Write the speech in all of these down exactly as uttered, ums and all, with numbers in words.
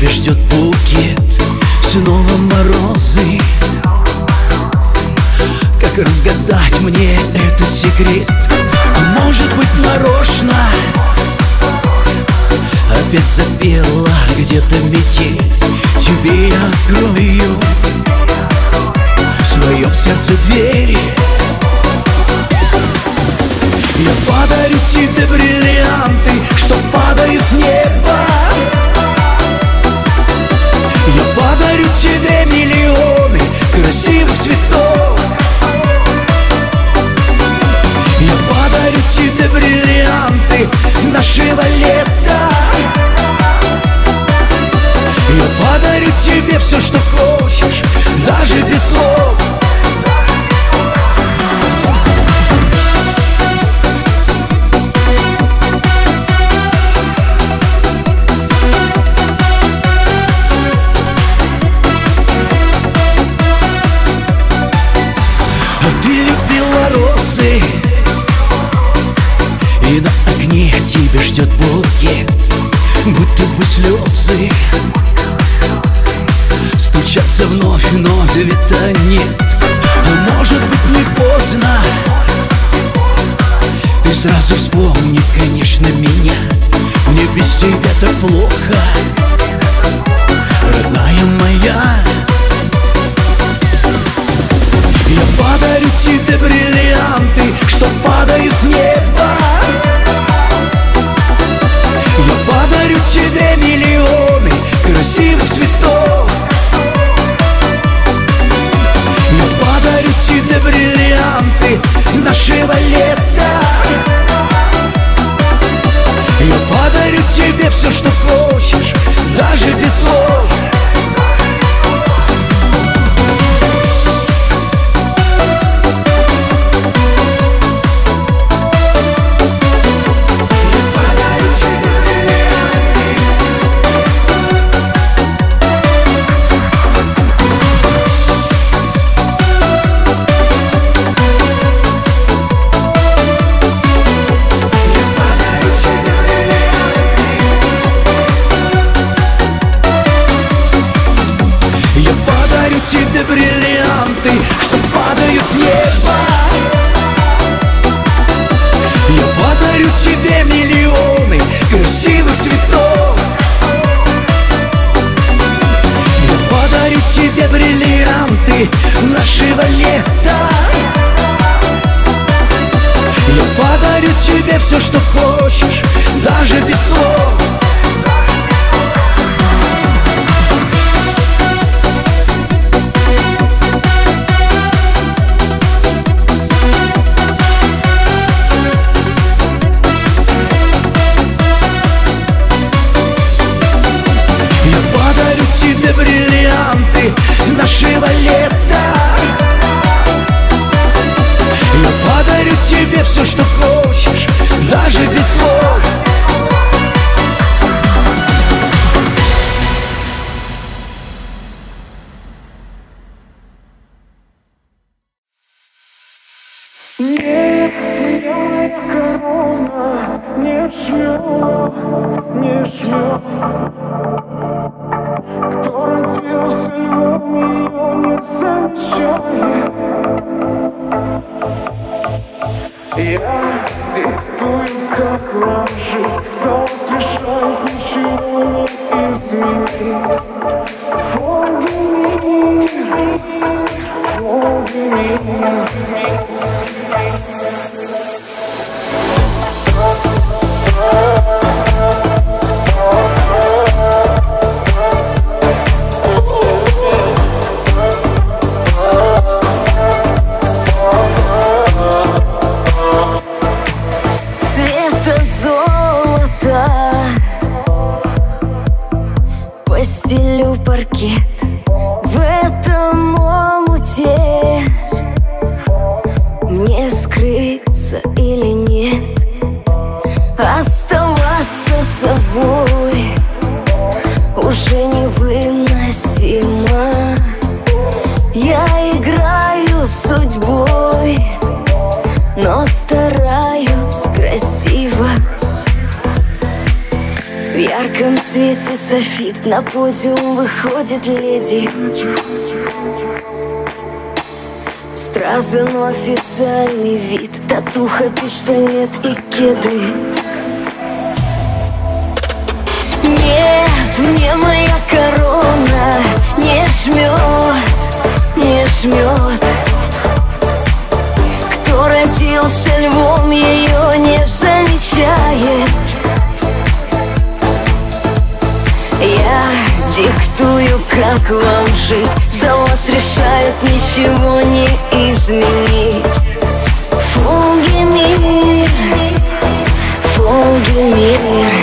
тебя ждет букет, снова морозы. Как разгадать мне этот секрет? А может быть нарочно опять запела где-то метель. Тебе я открою в своем сердце двери. Я подарю тебе бриллианты, что падают с неба. Я подарю тебе миллионы красивых цветов. Я подарю тебе бриллианты нашего лета. Я подарю тебе все, что хочешь, даже без слов. И на окне тебя ждет букет, будто бы слезы стучатся вновь, но ответа нет. А может быть не поздно, ты сразу вспомни, конечно, меня. Мне без тебя так плохо, родная моя. Я подарю тебе бриллианты, что падают с неба. Я подарю тебе миллионы красивых цветов. Я подарю тебе бриллианты нашего лета. Я подарю тебе все, что хочешь, даже без слов. Тебе бриллианты, что падают с неба. Я подарю тебе миллионы красивых цветов. Я подарю тебе бриллианты нашего лета. Я подарю тебе все, что хочешь, даже без слов. Тебе бриллианты нашего лета. Я подарю тебе все, что хочешь, даже без слов. Нет, твоя корона не жмет, не жмет. Кто родился львом, ее не замечает. Я диктую, как вам жить, заслышать ничего не изменить. Forgive me, forgive me. Цвета золота постелю паркет в этом омуте. Мне скрыться или нет, оставаться собой уже невыносимо. Я играю с судьбой, но стараюсь красиво. В ярком свете софит, на подиум выходит леди. Стразы, но официальный вид, татуха, пистолет и кеды. Нет, мне моя корона не жмет, не жмет. Кто родился львом, ее не замечает. Я диктую, как вам жить, за вас решает, ничего не изменить. Фугемир, Фугемир.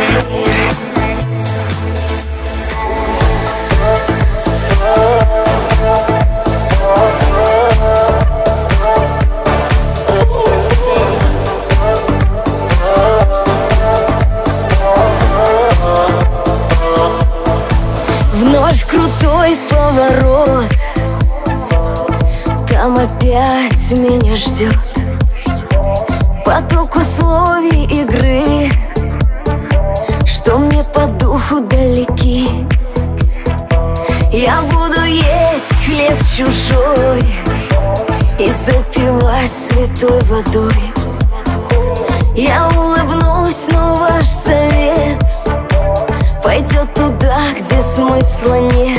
Вновь крутой поворот, там опять меня ждет поток условий игры, что мне по духу далеки. Я буду есть хлеб чужой и запивать святой водой. Я улыбнусь, но ваш совет пойдет туда, где смысла нет.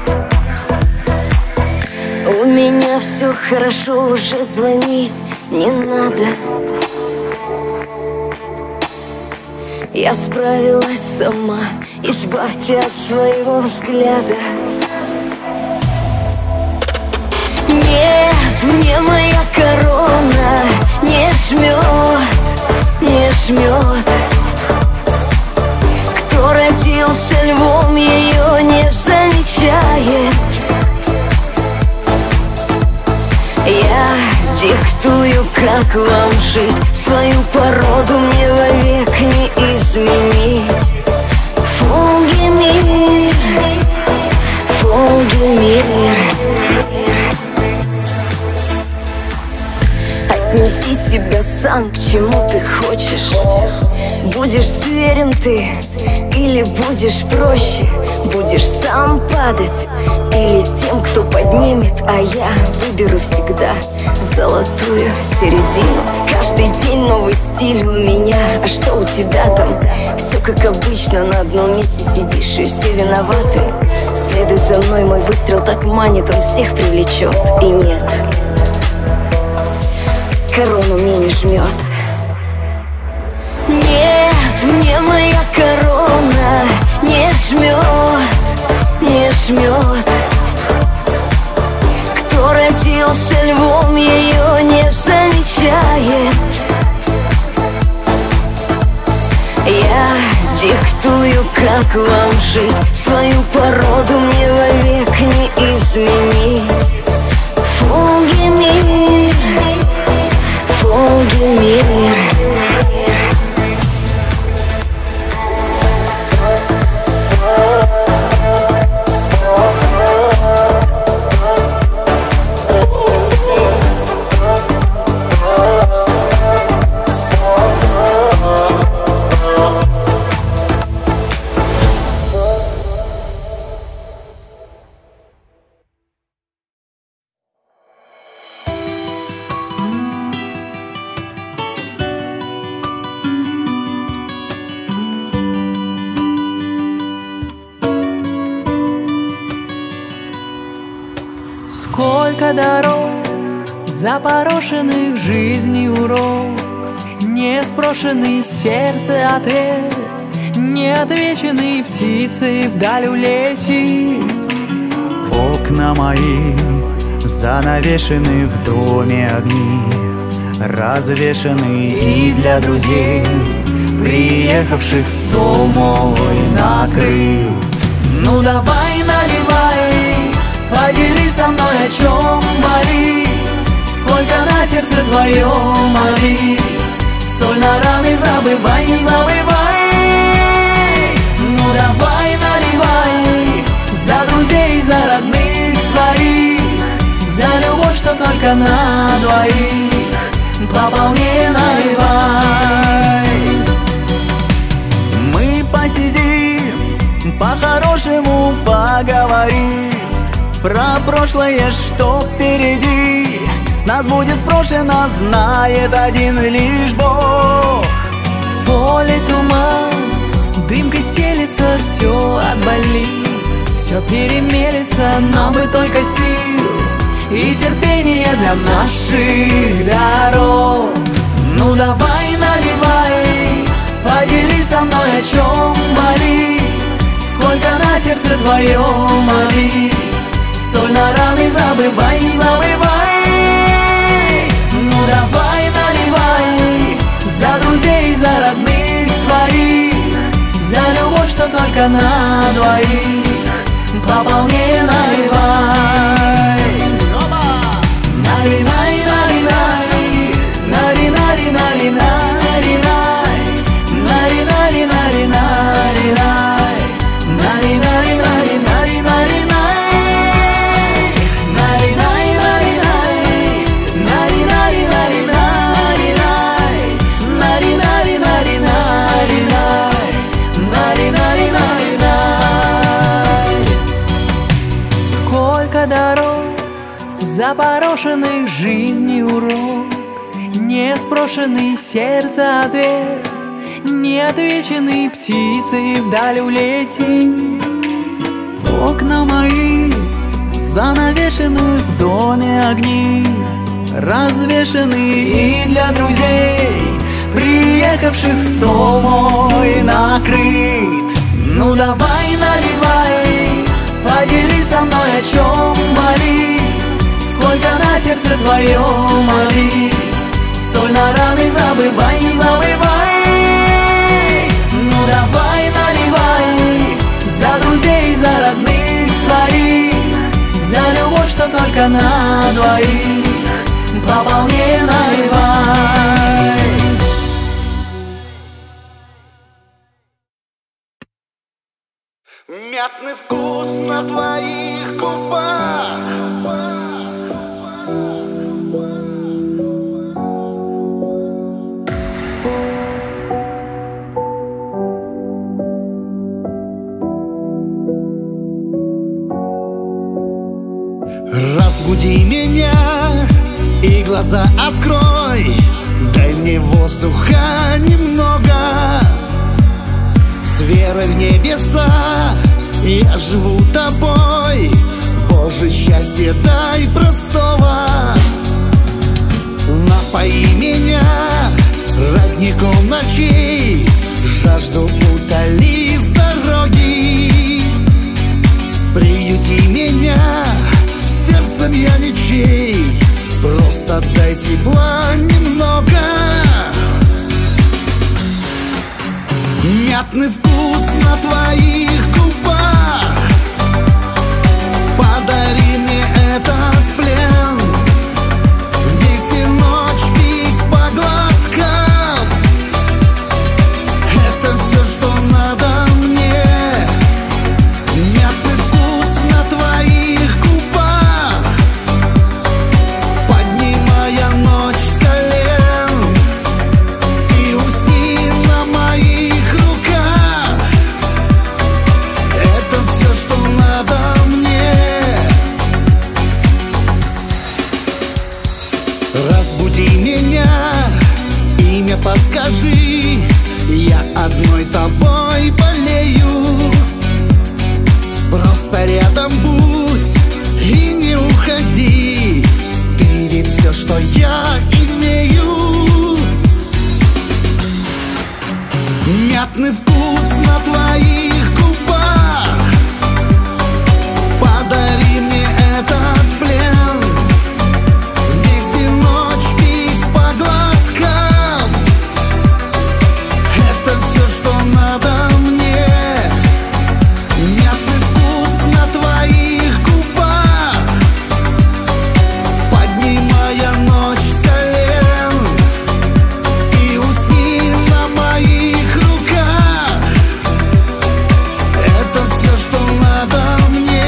У меня все хорошо, уже звонить не надо. Я справилась сама, избавьте от своего взгляда. Нет, мне моя корона не жмет, не жмет. Кто родился львом, ее не замечает. Я диктую, как вам жить, свою породу мне вовек не изменить. Фугемир, Фугемир. Отнеси себя сам к чему ты хочешь. Будешь зверем ты или будешь проще? Будешь сам падать или тем, кто поднимет? А я выберу всегда золотую середину. Каждый день новый стиль у меня. А что у тебя там? Все как обычно, на одном месте сидишь и все виноваты. Следуй за мной, мой выстрел так манит, он всех привлечет. И нет, корону мне не жмет. Нет, мне моя корона не жмет, не жмет. Кто родился львом, ее не замечает. Я диктую, как вам жить, свою породу мне вовек не изменить. Фугемир, Фугемир. Сколько дорог, запорошенных жизнью урок, не спрошенный с сердца ответ, неотвеченный птицей вдаль улетит. Окна мои занавешены, в доме огни развешаны, и для друзей, приехавших, стол мой накрыт. Ну давай наливай, поделись со мной, о чем болит, сколько на сердце твоем обид. Соль на раны забывай, не забывай. Ну давай наливай, за друзей, за родных твоих, за любовь, что только на двоих, по полне наливай. Мы посидим поговорим про прошлое, что впереди. С нас будет спрошено, знает один лишь Бог. В поле туман, дымкой стелится, все отболит, все перемелется, нам бы только сил и терпение для наших дорог. Ну давай, наливай, поделись со мной, о чем болит, сколько на сердце твоем обид. Соль на раны забывай, не забывай. Ну давай, наливай, за друзей, за родных твоих, за любовь, что только на двоих, пополнее наливай. Налинай, налинай, налинай, налинай, налинай, налинай, налинай, налинай, налинай, налинай. Запорошенных жизнью урок, не спрошенный сердце ответ, неотвеченный птицей вдаль улетим. Окна мои занавешены, в доме огни развешены, и для друзей, приехавших, стол мой накрыт. Ну давай, наливай, поделись со мной, о чем болит, сколько на сердце твоем обид. Соль на раны забывай, не забывай. Ну давай, наливай, за друзей, за родных твоих, за любовь, что только на двоих, пополнее наливай. Мятный вкус на твоих губах, разбуди меня и глаза открой, дай мне воздуха немного. С верой в небеса я живу тобой, Боже, счастье дай простого. Напои меня родником ночей, жажду утоли с дороги. Приюти меня, сердцем я ничей, просто дай тепла немного. Мятный вкус на твоих губах, подари мне этот плен, вместе ночь пить по глоткам. Это все, что надо мне. Мятный вкус на твоих губах, поднимая ночь с колен, ты усни на моих руках. Это все, что надо мне. Разбуди меня, имя подскажи, я одной тобой болею. Просто рядом будь и не уходи, ты ведь все, что я имею. Мятный вкус на твоих губах, подари мне этот плен, вместе ночь пить по глоткам. Это все, что надо мне. Мятный вкус на твоих губах, поднимая ночь с колен, ты усни на моих руках. Это все, что надо мне.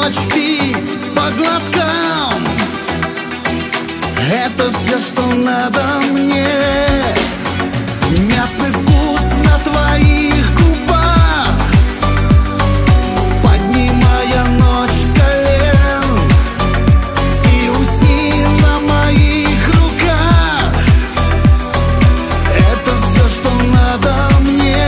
ночь пить по глоткам. Это все, что надо мне. Мятный вкус на твоих губах, поднимая ночь с колен. И усни на моих руках. Это все, что надо мне.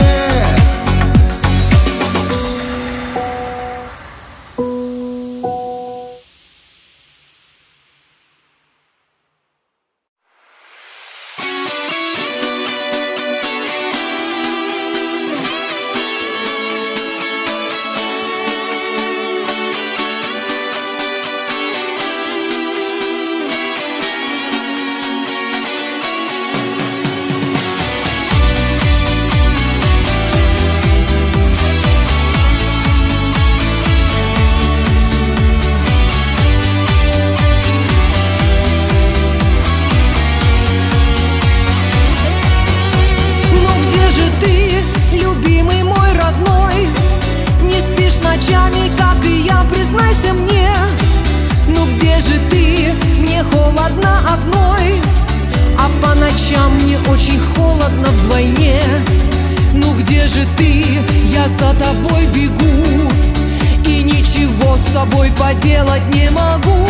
Мне очень холодно вдвойне. Ну где же ты? Я за тобой бегу и ничего с собой поделать не могу.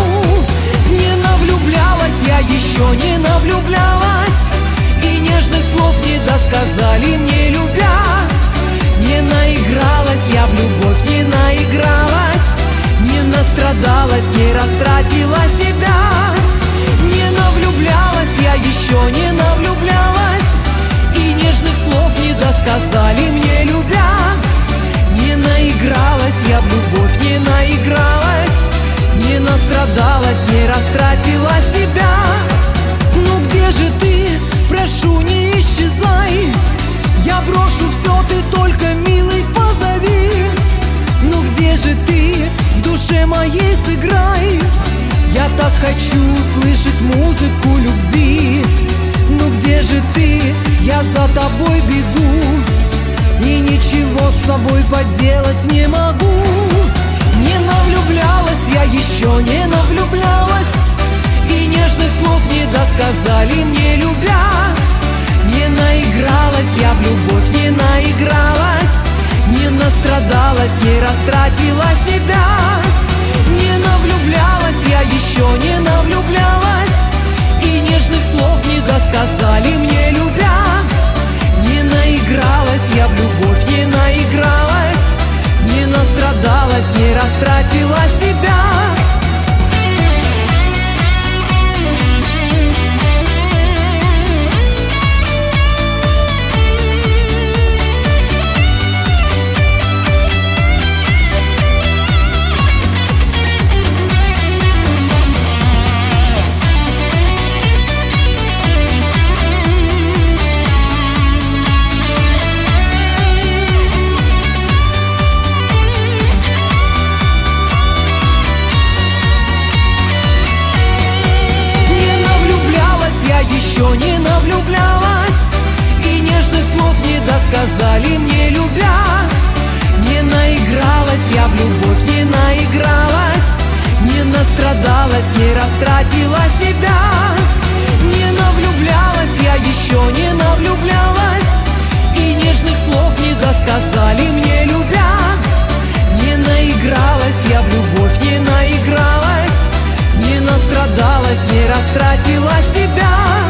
Не навлюблялась я, еще не навлюблялась, и нежных слов не досказали мне, любя. Не наигралась я в любовь, не наигралась, не настрадалась, не растратила себя. Не навлюблялась я, еще не навлюблялась, и нежных слов не досказали мне, любя. Не наигралась я в любовь, не наигралась, не настрадалась, не растратила себя. Ну где же ты? Прошу, не исчезай. Я брошу все, ты только, милый, позови. Ну где же ты? В душе моей сыграй. Я так хочу слышать музыку любви. Ну где же ты? Я за тобой бегу и ничего с собой поделать не могу. Не навлюблялась я, еще не навлюблялась, и нежных слов не досказали мне, любя. Не наигралась я в любовь, не наигралась, не настрадалась, не растратила себя. Не навлюблялась я, еще не навлюблялась, и нежных слов не досказали мне, любя. Не наигралась я в любовь, не наигралась, не настрадалась, не растратила себя. Еще не навлюблялась, и нежных слов не досказали мне, любя. Не наигралась я в любовь, не наигралась, не настрадалась, не растратила себя. Не навлюблялась я, еще не навлюблялась, и нежных слов не досказали мне, любя. Не наигралась я в любовь, не наигралась, не настрадалась, не растратила себя.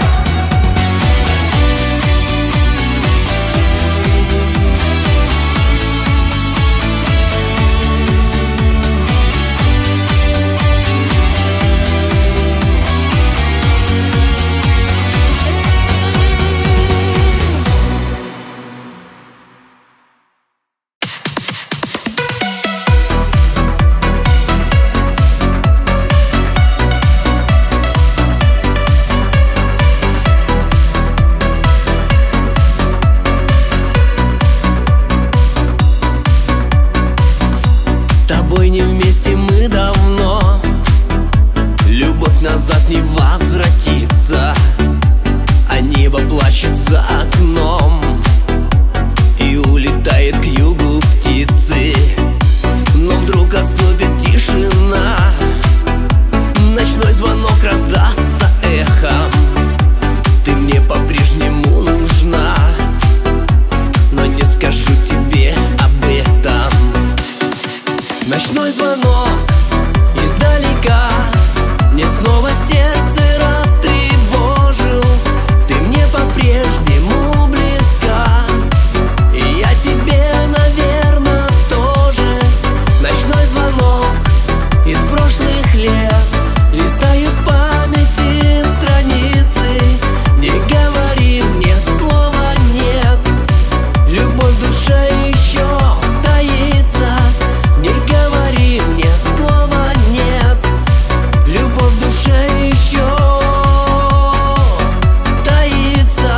Назад не возвратится, а небо плачет за окном, и улетает к югу птицы. Но вдруг отступит тишина, Ночной звонок издалека, мне снова сердце растревожил. Ты мне по-прежнему близка, и я тебе, наверное, тоже. Ночной звонок из прошлых лет, листаю в памяти страницы. Не говори мне слова нет, любовь в душе еще таится. Не говори мне слова нет, любовь в душе еще таится.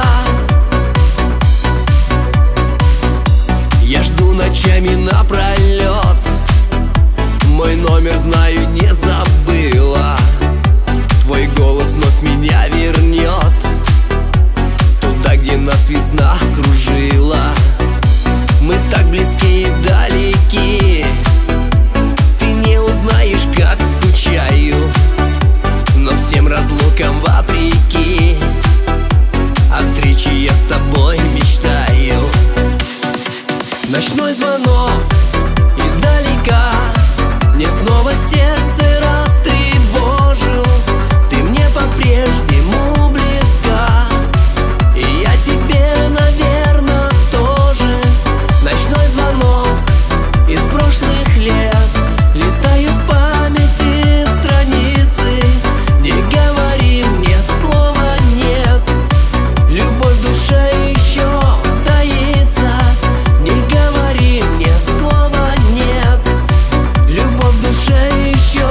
Я жду ночами напролет, мой номер знаю, не забыла. Твой голос вновь меня вернет туда, где нас весна кружила. Мы так близки и далеки, ты не узнаешь, как скучаю, но всем разлукам вопреки о встрече я с тобой мечтаю. Ночной звонок издалека, мне снова сердце растревожил. Ты мне по-прежнему близка, и я тебе, наверное, тоже. Ночной звонок из прошлых лет, листаю в памяти страницы. Не говори мне слова нет, любовь в душе еще таится. Не говори мне слова нет, любовь в душе еще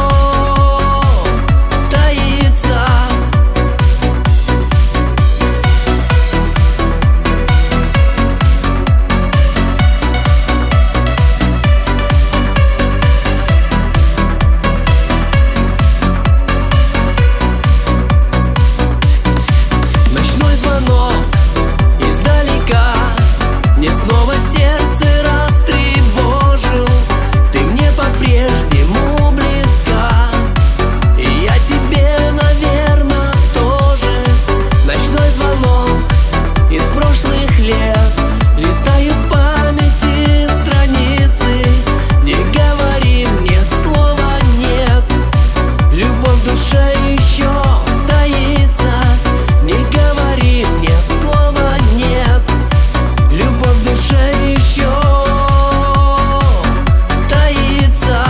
таится. Ночной звонок издалека, мне снова сердце растревожил. Ты мне по-прежнему близка, и я тебе, наверное, тоже. Ночной звонок из прошлых лет, листаю в памяти страницы. Не говори мне слова нет, любовь в душе еще таится. Не говори мне слова нет, любовь в душе еще таится.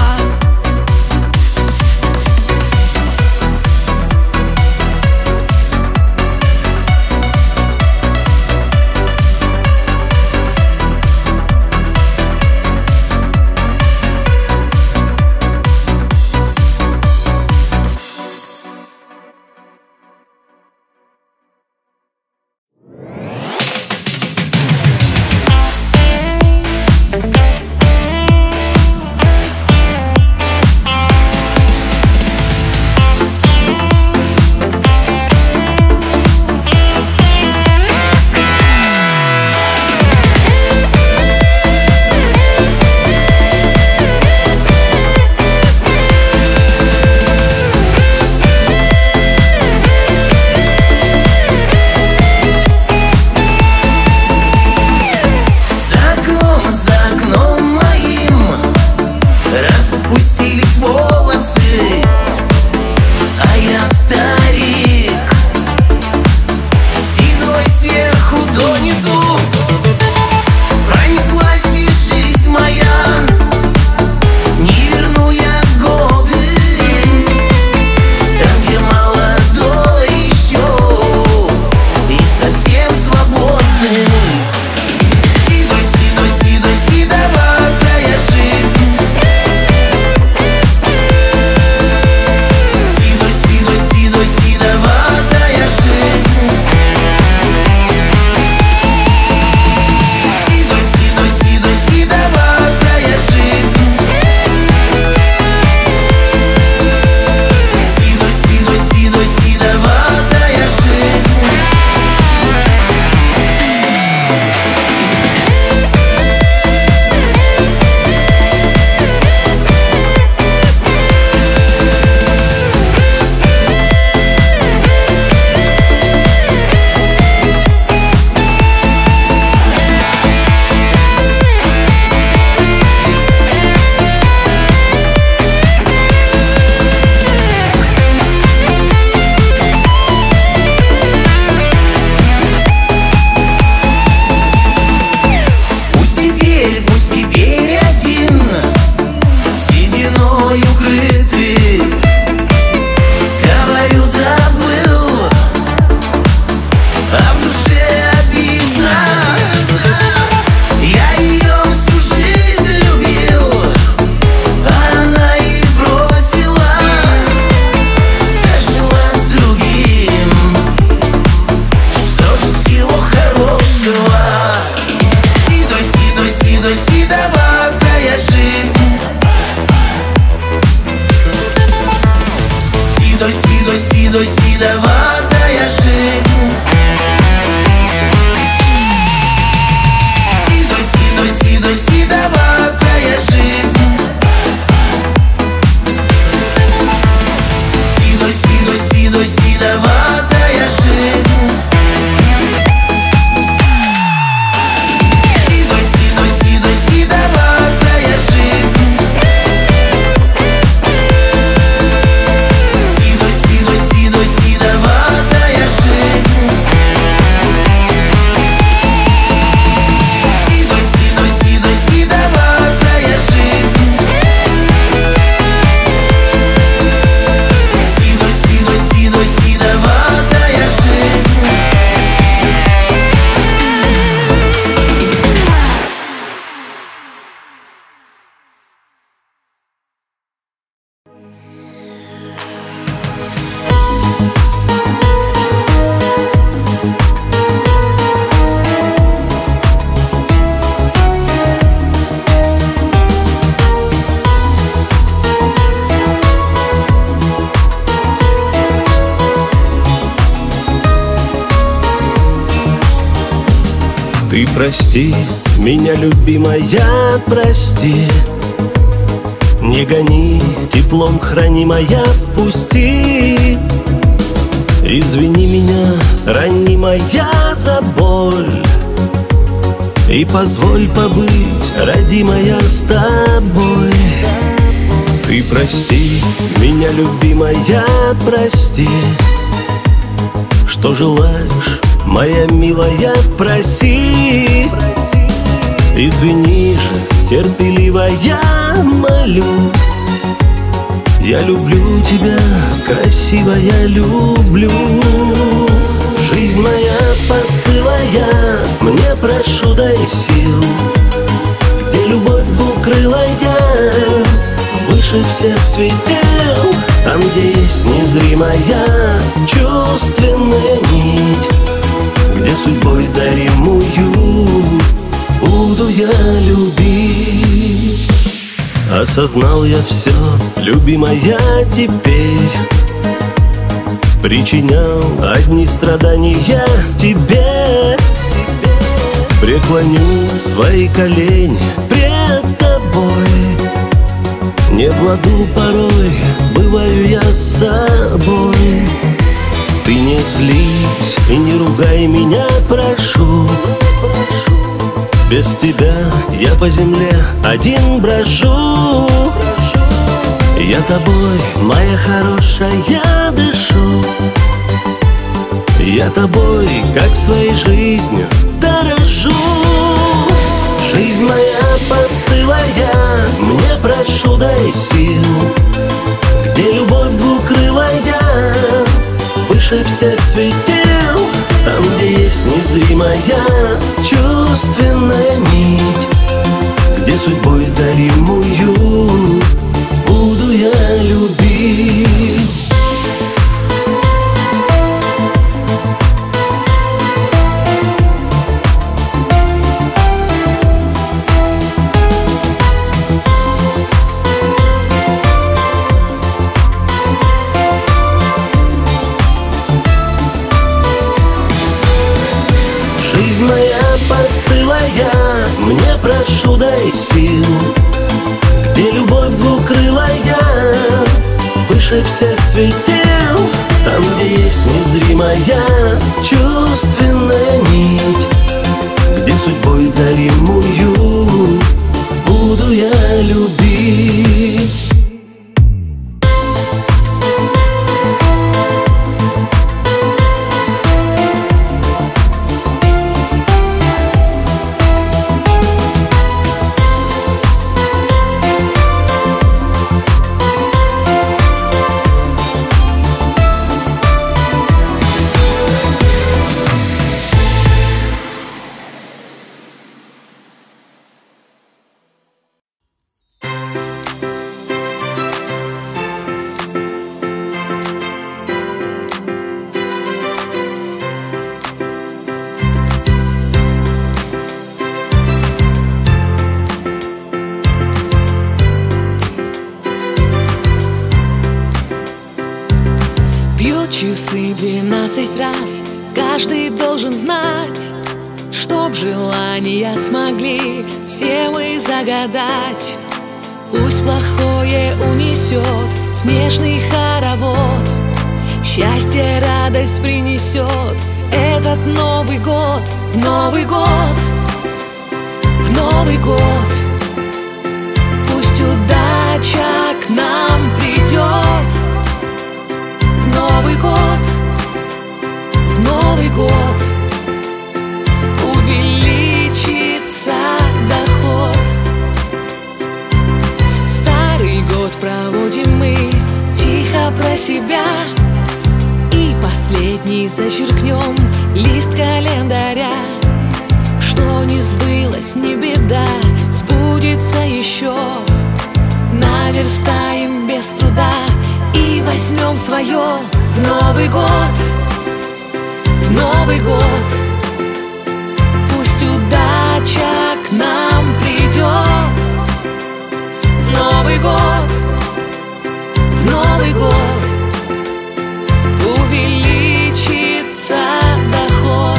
За окном, за окном моим распустились волосы, а я старик, седой сверху донизу. Пронеслась и жизнь моя, не верну я годы, там, где молодой еще и совсем свободный. Седой, седой, седой, седоватая жизнь. тобой укрыты. Говорю, забыл, а в душе обидно. Я ее всю жизнь любил, а она и бросила, зажила с другим. Что же с его хорошего? Седой, седой, седой, седоватая жизнь. Седой, седой, седой, седоватая жизнь. Седой, седой, седой, седоватая жизнь. Седой, седой, седой, седоватая жизнь. Седой, седой, седой, седоватая жизнь. Седой, седой, седой, седоватая жизнь. Седой, седой, седой, седоватая жизнь. Седой, седой, седой, седоватая жизнь. Ты прости меня, любимая, прости. Не гони, теплом храни, моя, впусти. Извини меня, ранимая, за боль. И позволь побыть, родимая, с тобой. Ты прости меня, любимая, прости. Что желаешь, моя милая, проси. Извини же, терпеливая, молю. Я люблю тебя, красивая, люблю. Жизнь моя постылая, мне прошу, дай сил. Где любовь двукрылая, выше всех светил. Там, где есть незримая чувственная нить, где судьбой даримую буду я любить. Осознал я все, любимая, теперь. Причинял одни страдания тебе. Преклоню свои колени пред тобой. Не в ладу порой бываю я с собой. Ты не злись и не ругай меня, прошу. Без тебя я по земле один брожу. Я тобой, моя хорошая, дышу. Я тобой, как своей жизнью, дорожу. Жизнь моя постылая, мне прошу, дай сил. Где любовь двукрылая, выше всех светил. Там, где есть незримая чувственная нить, где судьбой даримую буду я любить. Жизнь моя постылая, мне прошу, дай сил. Где любовь двукрылая, выше всех светил. Там, где есть незримая чувственная нить, где судьбой даримую буду я любить. часы двенадцать раз. Каждый должен знать, чтоб желания смогли все вы загадать. Пусть плохое унесет снежный хоровод, счастье, радость принесет этот Новый год. В Новый год, в Новый год, пусть удача к нам придет. В Новый год, в Новый год увеличится доход. Старый год проводим мы тихо про себя, и последний зачеркнем лист календаря. Что не сбылось, не беда, сбудется еще. Наверстаем без труда и возьмем свое. В Новый год, в Новый год, пусть удача к нам придет. В Новый год, в Новый год увеличится доход.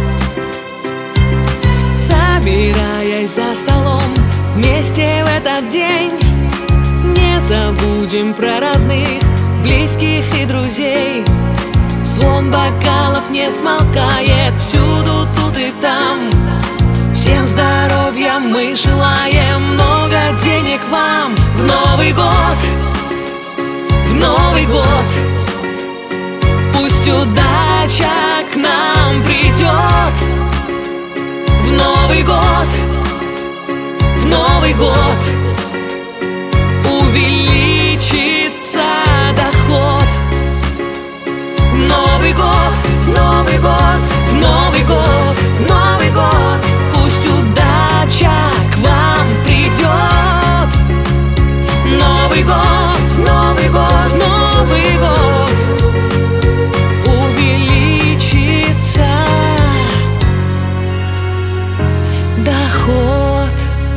Собираясь за столом вместе в этот день, не забудем про родных, близких и друзей. Звон бокалов не смолкает всюду, тут и там. Всем здоровья мы желаем, много денег вам. В Новый год, в Новый год, пусть удача к нам придет. В Новый год, в Новый год увеличится доход. В Новый год, в Новый год, в Новый год, в Новый год, пусть удача к вам придет. Новый год, Новый год, Новый год увеличится доход.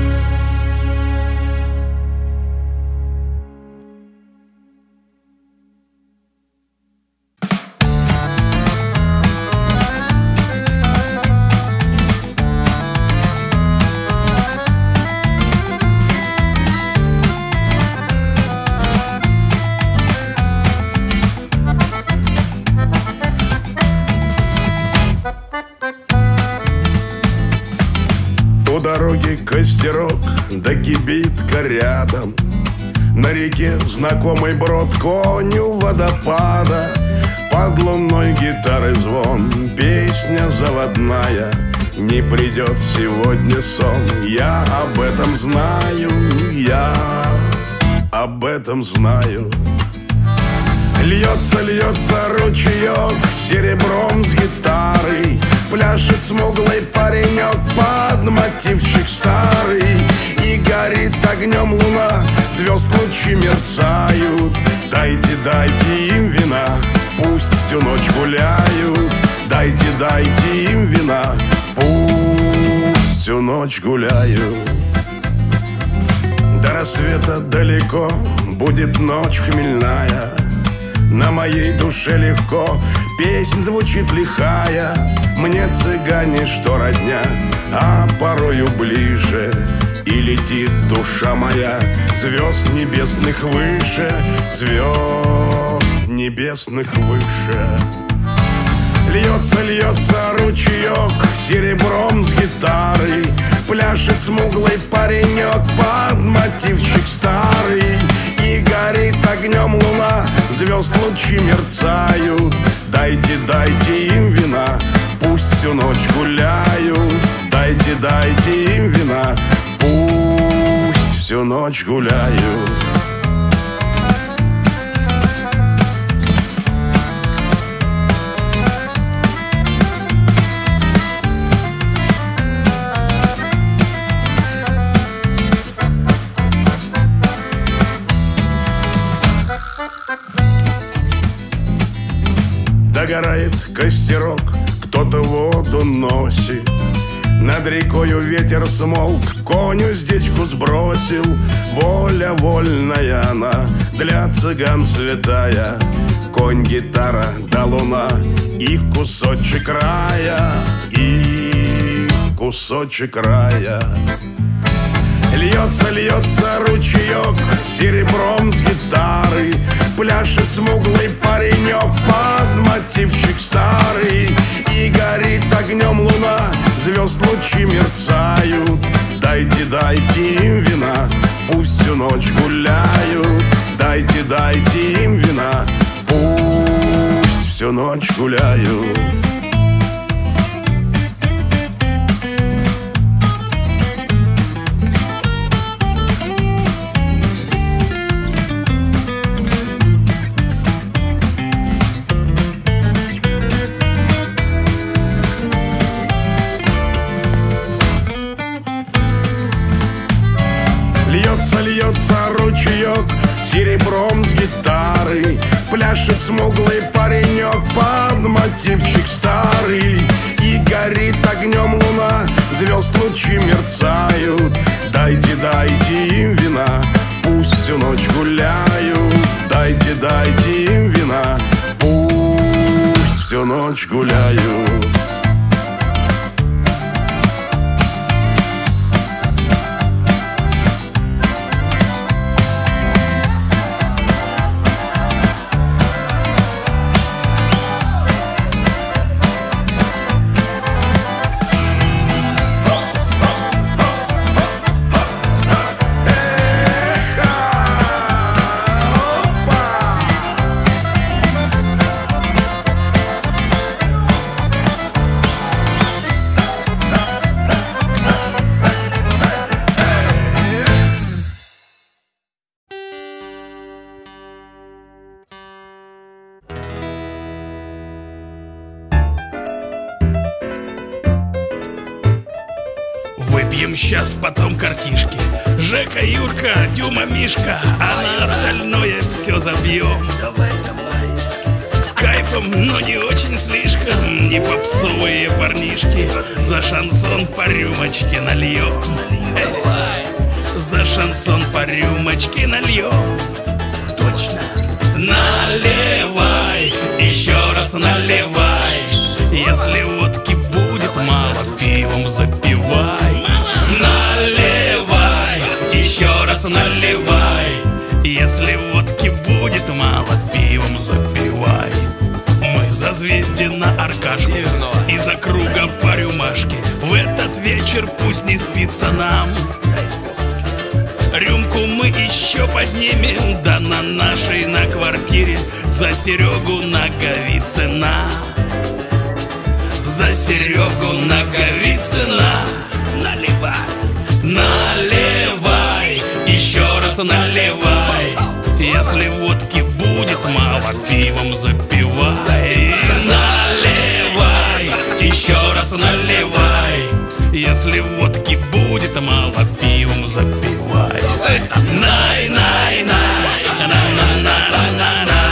У дороги костерок, да кибитка рядом. На реке знакомый брод, конь у водопада. Под луной гитары звон, песня заводная. Не придет сегодня сон, я об этом знаю, я об этом знаю. Льется, льется ручеек серебром с гитарой. Пляшет смуглый паренек под мотивчик старый. И горит огнем луна, звезд лучи мерцают. Дайте, дайте им вина, пусть всю ночь гуляют. Дайте, дайте им вина, пусть всю ночь гуляют. До рассвета далеко будет ночь хмельная. На моей душе легко песнь звучит лихая. Мне цыгане, что родня, а порою ближе. И летит душа моя звезд небесных выше, звезд небесных выше. Льется, льется ручеек серебром с гитарой. Пляшет смуглый паренек под мотивчик старый. И горит огнем луна, звезд лучи мерцают. Дайте, дайте им вина, пусть всю ночь гуляют. Дайте, дайте им вина, пусть всю ночь гуляют. Догорает костерок, кто-то воду носит. Над рекою ветер смолк, конь уздечку сбросил. Воля вольная она для цыган святая, конь, гитара да луна, и кусочек рая, и кусочек рая. Льется, льется ручеек серебром с гитары, пляшет смуглый паренек под мотивчик старый. И горит огнем луна, звезд лучи мерцают. Дайте, дайте им вина, пусть всю ночь гуляют. Дайте, дайте им вина, пусть всю ночь гуляют. Льется, льется ручеек серебром с гитары, пляшет смуглый паренек под мотивчик старый. И горит огнем луна, звезд лучи мерцают. Дайте, дайте им вина, пусть всю ночь гуляют. Дайте, дайте им вина, пусть всю ночь гуляют. Выпьем сейчас, потом картишки. Жека, Юрка, Дюма, Мишка, а на остальное все забьем. Давай, давай. С кайфом, но не очень слишком. Не попсовые парнишки. За шансон по рюмочке нальем. Давай. За шансон по рюмочке нальем. Точно. Наливай, еще раз наливай. Если водки будет мало, пивом запивай. Наливай, еще раз наливай. Если водки будет мало, пивом запивай. Мы за Звездина Аркашку и за круга по рюмашке. В этот вечер пусть не спится нам. Рюмку мы еще поднимем, да на нашей на квартире. За Серегу Наговицына. За Серегу Наговицына. Наливай, наливай, еще раз наливай. Если водки будет мало, пивом запивай. Наливай, еще раз наливай. Если водки будет мало, пивом запивай. Най, най, най, най, най, най, най, най.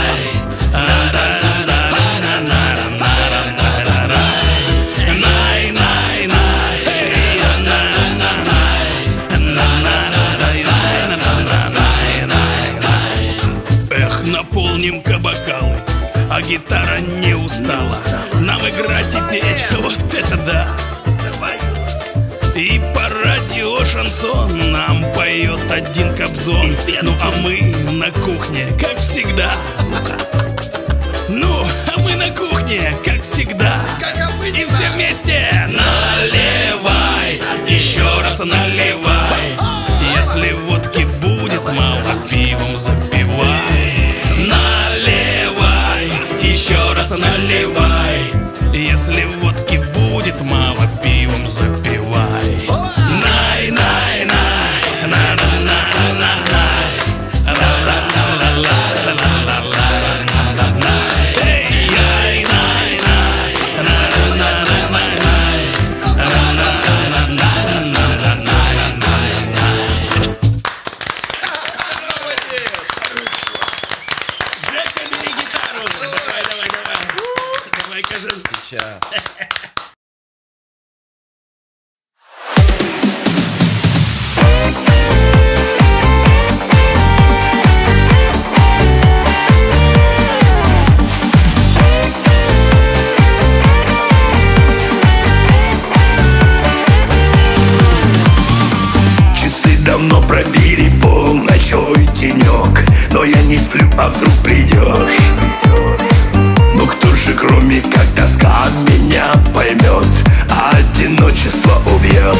Наполним-ка бокалы, а гитара не устала. Нам играть и петь, вот это да. Давай. И по радио шансон нам поет один Кобзон. Ну а мы на кухне, как всегда. Ну, а мы на кухне, как всегда. И все вместе наливай, еще раз наливай. Если водки будет мало, пивом запивай. Наливай, еще раз наливай. Если водки будет мало, пивом запивай. Най, най, най, най, най, най, най. не сплю, а вдруг придешь. Ну кто же кроме как тоска меня поймет, а одиночество убьет.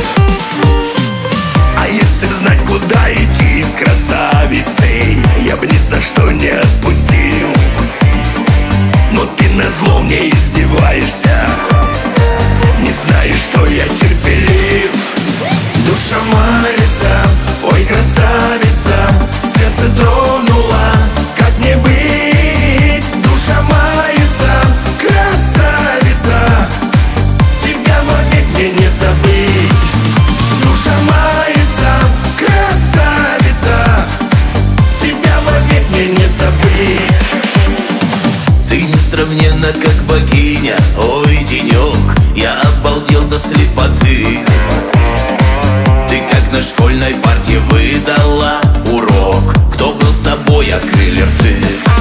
А если б знать, куда идти с красавицей, я бы ни за что не отпустил. Но ты назло мне издеваешься, не знаешь, что я терпелив. Душа мается, ой, красавица, сердце тронула, как мне быть? Душа мается, красавица, тебя вовек мне не забыть. Душа мается, красавица, тебя вовек мне не забыть. Ты несравненна, как богиня, ой, денек, я обалдел до слепоты. Ты как на школьной парте выдала урок, кто был с тобой, открыли рты.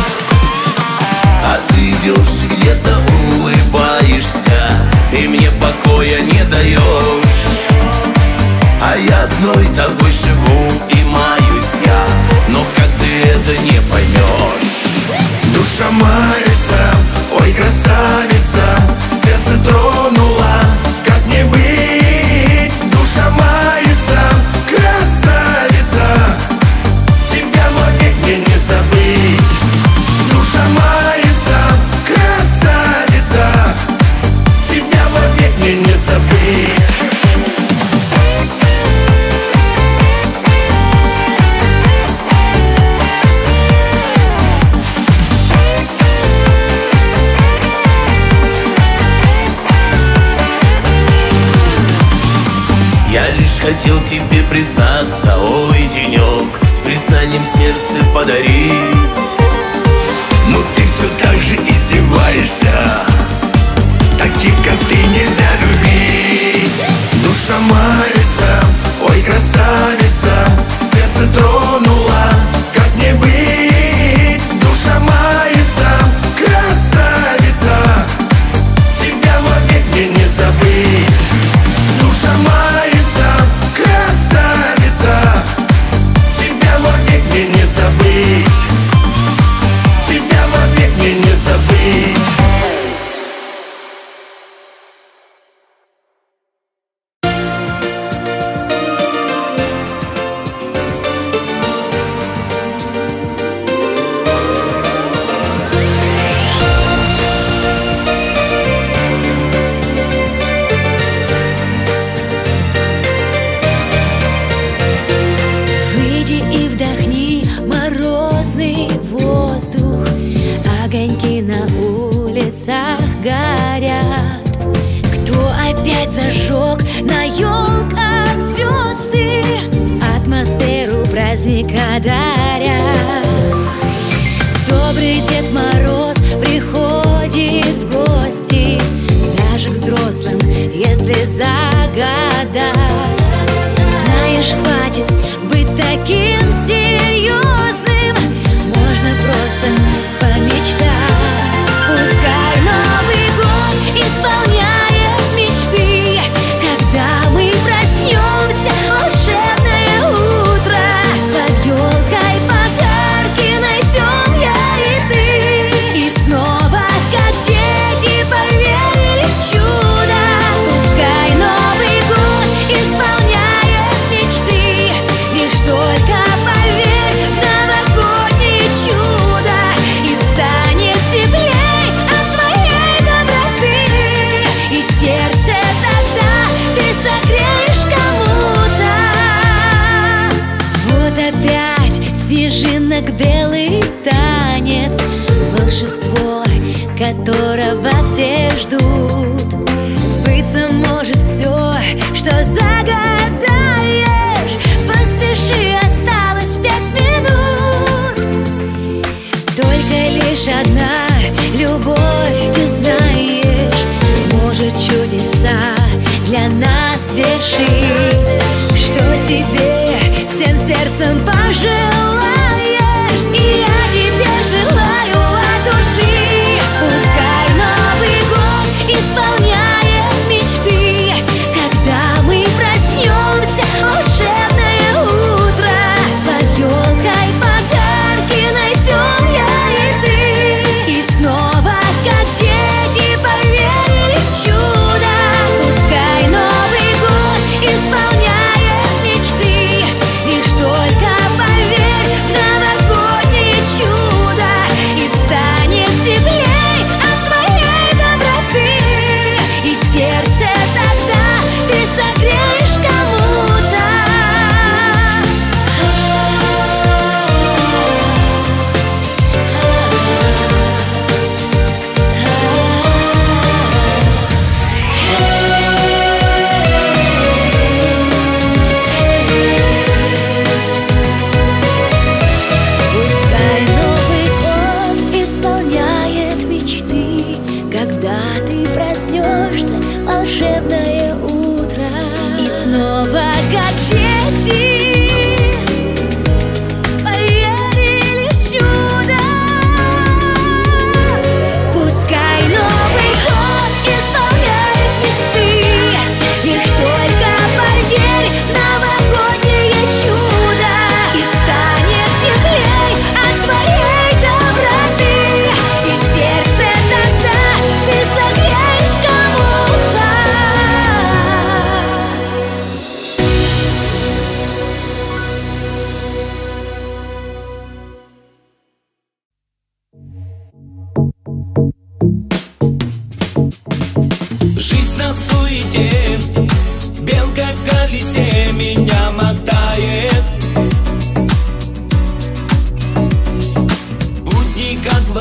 А ты идешь где-то, улыбаешься, и мне покоя не даешь. А я одной тобой живу и маюсь я, но как ты это не поймешь? Душа мается, ой, красавица, сердце тронула, как мне быть? Душа мается, красавица, тебя вовек мне не забыть. Душа мается, красавица, тебя вовек мне не забыть. Я лишь хотел тебе признаться, ой, денек, с признанием сердце подарить. Но ты все так же издеваешься, таких как ты нельзя любить. Душа мается, ой, красавица, сердце тронула, как мне быть? Душа мается, красавица, тебя вовек мне не забыть. Душа мается, красавица, тебя вовек мне не забыть. Тебя вовек мне не забыть. Выйди и вдохни морозный воздух, огоньки на улицах горят. Кто опять зажег на елках звезды, атмосферу праздника дарят. Добрый Дед Мороз приходит в гости, даже к взрослым, если загадать. Знаешь, хватит быть таким серьезным, можно просто помечтать. Пускай Новый год исполняет мечты, когда мы проснемся, волшебное утро. Под елкой подарки найдем я и ты, и снова, как дети, поверили в чудо. Пускай Новый год исполняет мечты, лишь только поверь в новогоднее чудо, и станет теплей от твоей доброты, и сердце тогда ты согреешь кому-то. Вот опять снежинок белый танец, волшебство, которого все ждут. Сбыться может все, что загадаешь. Поспеши, осталось пять минут. Только лишь одна любовь, ты знаешь, может чудеса для нас вершить. Что себе всем сердцем пожелаешь, и я тебе желаю от души. Пускай Новый год исполняет мечты, когда мы проснемся, волшебное утро. Под елкой подарки найдем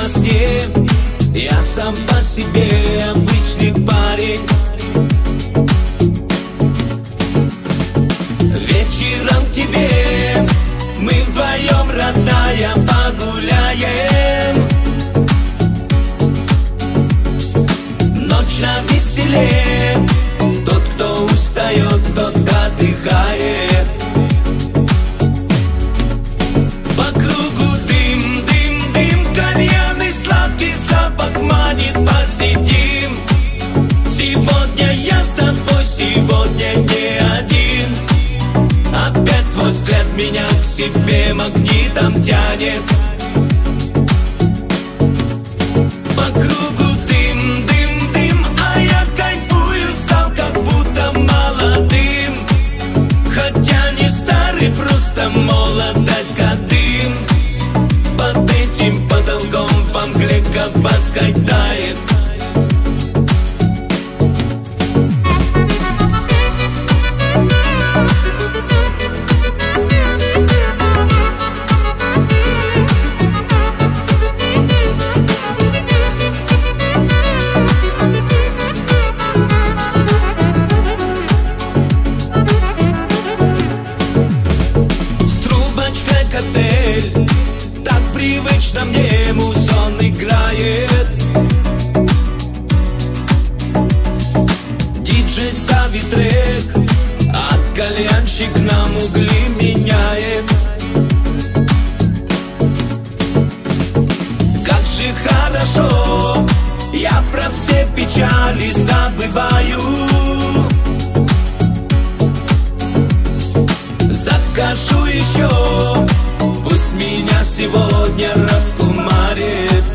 во сне. Я сам по себе обычный парень. Вечером к тебе мы вдвоем, родная, погуляем. Ночь навеселе, тот, кто устает, тот отдыхает. По кругу дым, дым, дым, кальянный сладкий запах манит, посидим. Сегодня я с тобой, сегодня не один. Опять твой взгляд меня к себе магнитом тянет. По кругу дым, дым, дым, а я кайфую, стал как будто молодым. Хотя не старый, просто молодость годым. Под этим потолком во мгле Кабацкой тает. Мне музон играет, диджей ставит трек, а кальянщик нам угли меняет. Как же хорошо, я про все печали забываю. Закажу еще, пусть меня сегодня раскумарит.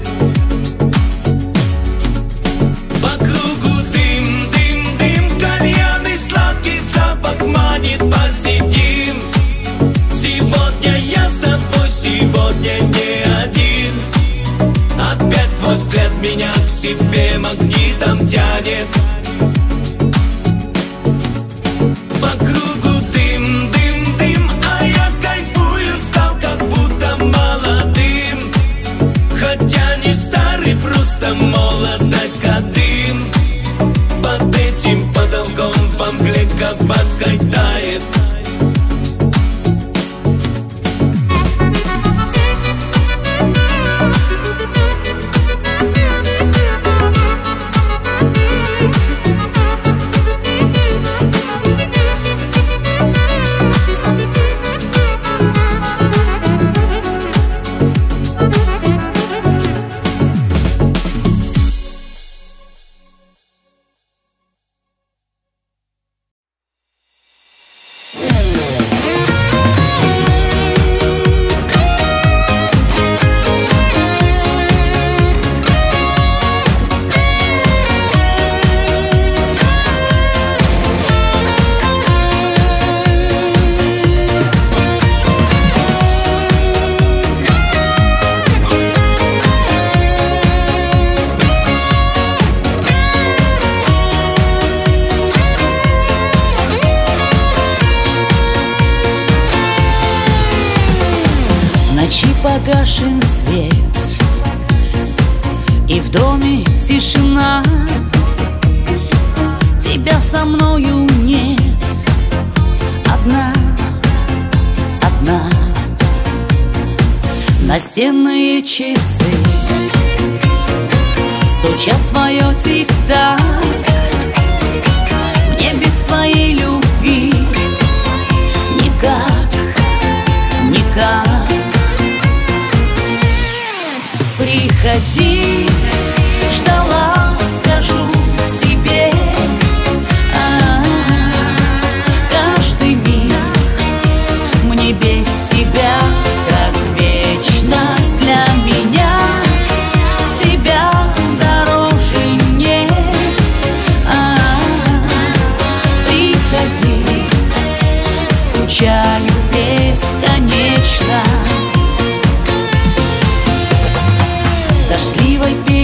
По кругу дым, дым, дым, кальянный сладкий запах манит, посидим. Сегодня я с тобой, сегодня не один. Опять твой взгляд меня к себе магнитом тянет. По кругу дым, дым, дым, а я кайфую, стал как будто молодым. Хотя не старый, просто молодость годым. Под этим потолком во мгле Кабацкой тает. Погашен свет, и в доме тишина. Тебя со мною нет. Одна, одна. Настенные часы стучат свое тик-так. Мне без твоей любви никак, никак. Приходи, ждала, скажу тебе. А-а-а, каждый миг мне без тебя как вечность. Для меня тебя дороже нет. А-а-а, приходи, скучаю бесконечно. Дождливой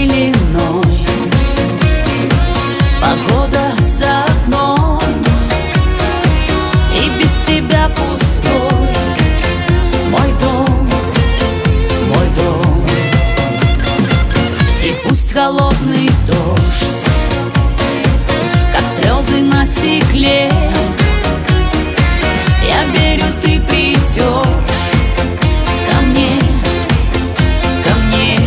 холодный дождь, как слезы на стекле. Я верю, ты придешь ко мне, ко мне.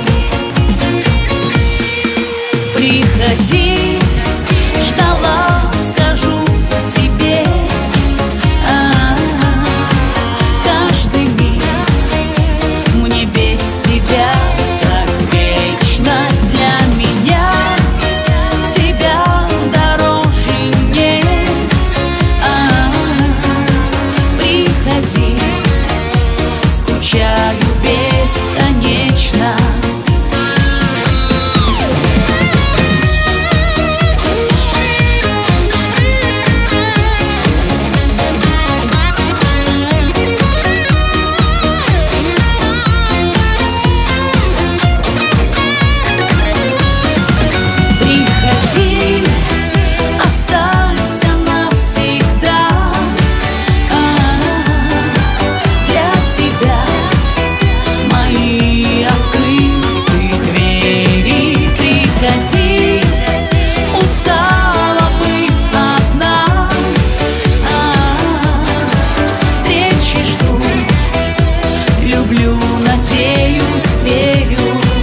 Приходи, ждала, скажу тебе. А-а-а. Каждый миг мне без тебя как вечность. Для меня тебя дороже нет. А-а-а. Приходи, скучаю бесконечно. Приходи, останься навсегда. А-а-а. Для тебя мои открыты двери. Приходи, устала быть одна. А-а-а. Встречи жду, люблю, надеюсь, верю.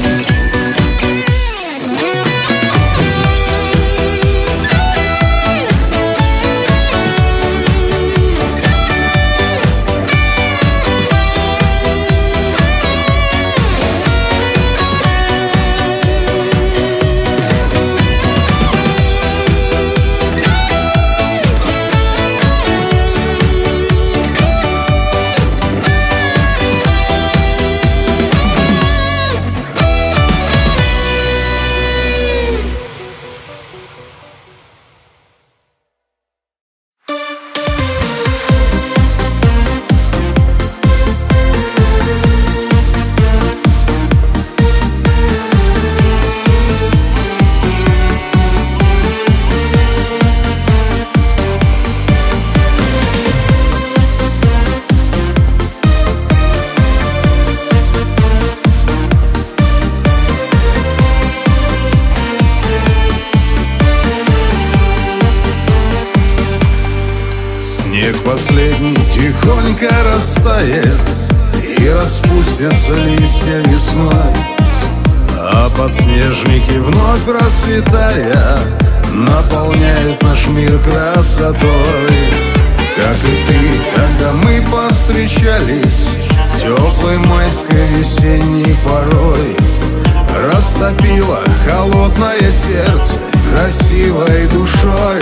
Снег последний тихонько растает, и распустятся листья весной, а подснежники вновь расцветая наполняют наш мир красотой. Как и ты, когда мы повстречались теплой майской весенней порой, растопило холодное сердце красивой душой.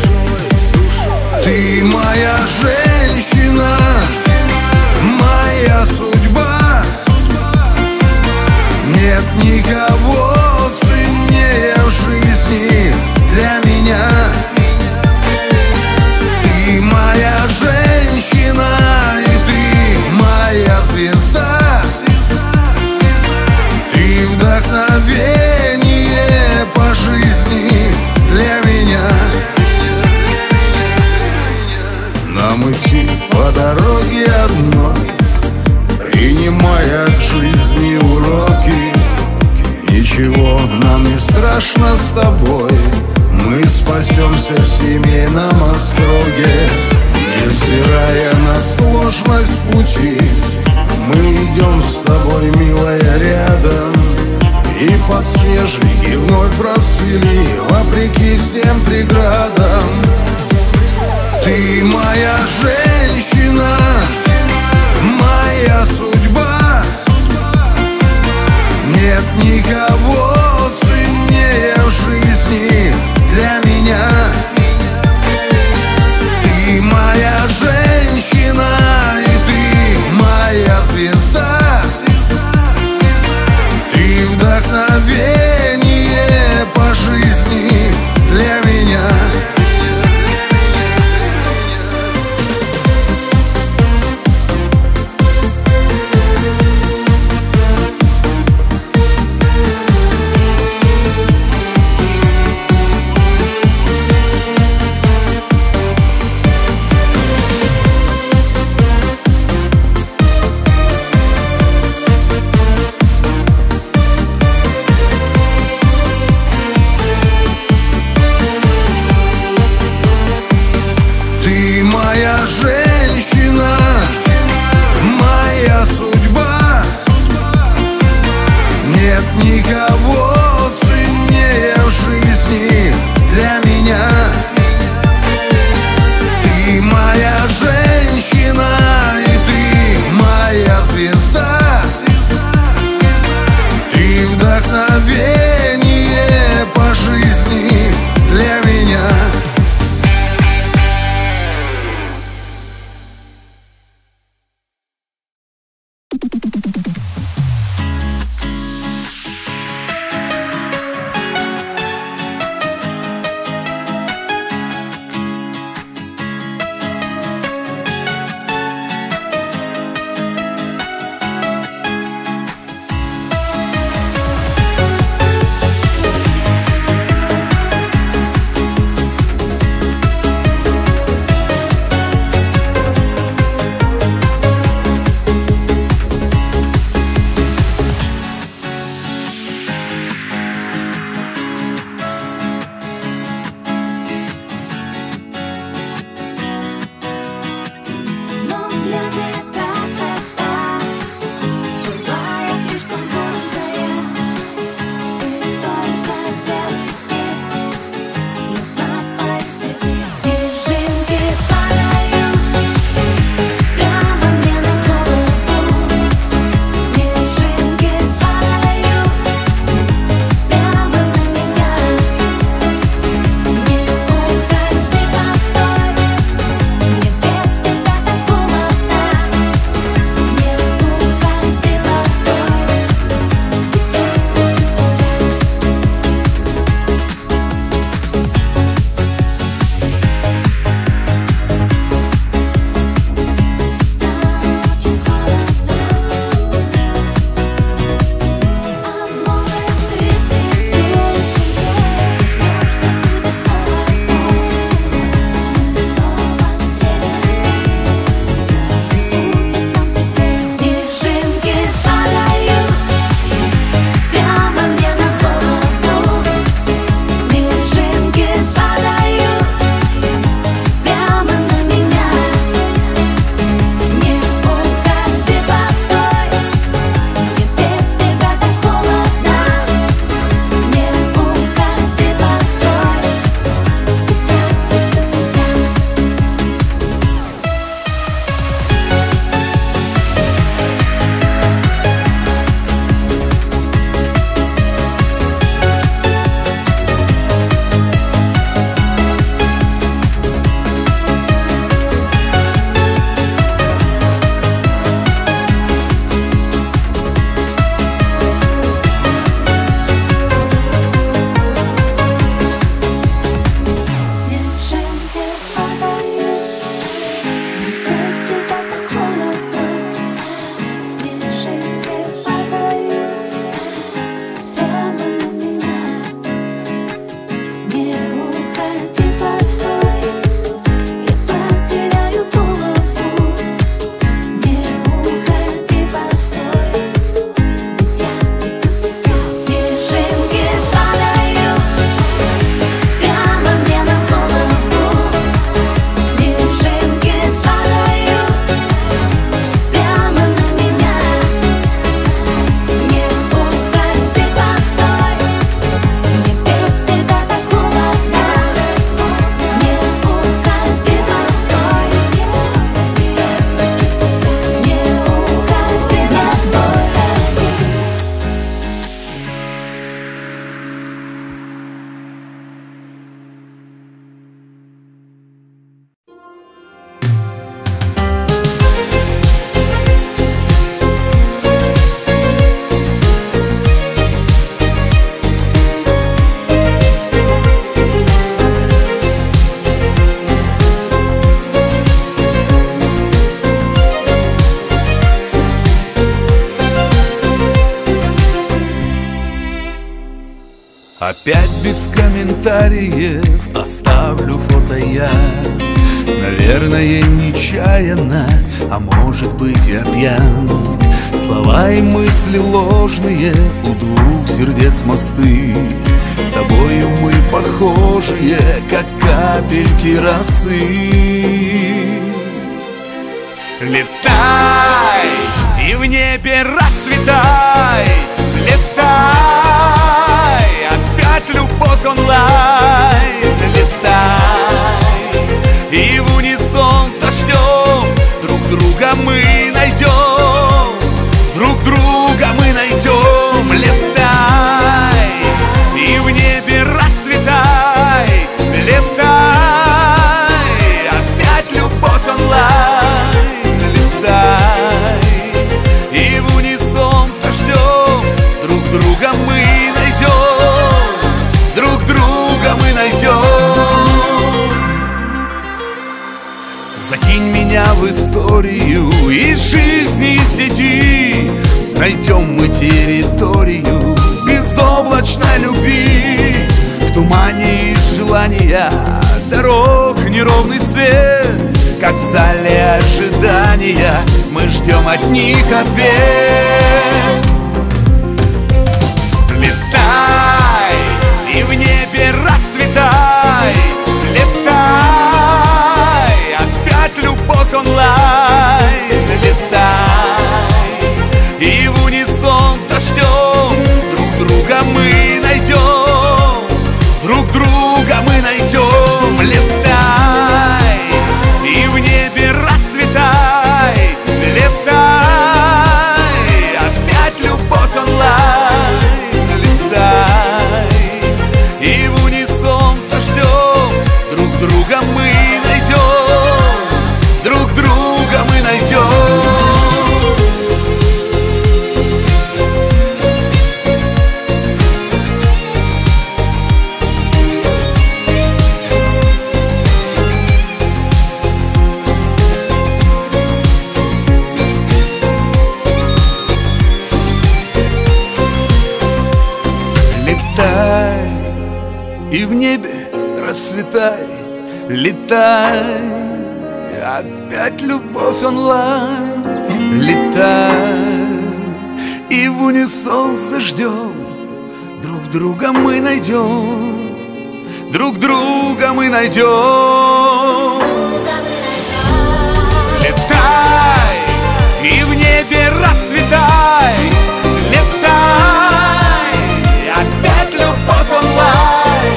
Ты моя женщина, моя судьба. Нет никого ценнее в жизни для меня. Ты моя женщина, и ты моя звезда. Ты вдохновение по жизни для меня. Нам идти по дороге одной, принимая от жизни уроки. Ничего нам не страшно с тобой, мы спасемся в семейном остроге. Невзирая на сложность пути, мы идем с тобой, милая, рядом. И подснежники вновь расцвели вопреки всем преградам. Ты моя женщина, моя судьба. Нет никого ценнее в жизни для меня. Ты моя женщина, и ты моя звезда. Ты вдохновение по жизни для меня. Нет никого ценнее в жизни для меня. Ты моя женщина, и ты моя звезда. Ты вдохновение по жизни для меня. Опять без комментариев оставлю фото я. Наверное, нечаянно, а может быть я пьян. Слова и мысли ложные, у двух сердец мосты. С тобою мы похожие, как капельки росы. Летай и в небе расцветай, летай друга мы найдем, друг друга мы найдем. Закинь меня в историю из жизни сети, найдем мы территорию безоблачной любви. В тумане и желания дорог неровный свет, как в зале ожидания мы ждем от них ответ. Летай и в небе расцветай, летай, опять любовь онлайн. Летай и в унисон с дождем друг друга мы найдем, друг друга мы найдем. Летай и в небе расцветай, летай, опять любовь онлайн. Летай и в унисон с дождем друг друга мы найдем, друг друга мы найдем. Летай и в небе расцветай, летай, опять любовь онлайн. Летай и в унисон с дождем друг друга мы найдем, друг друга мы найдем. Летай и в небе расцветай, летай, опять любовь онлайн.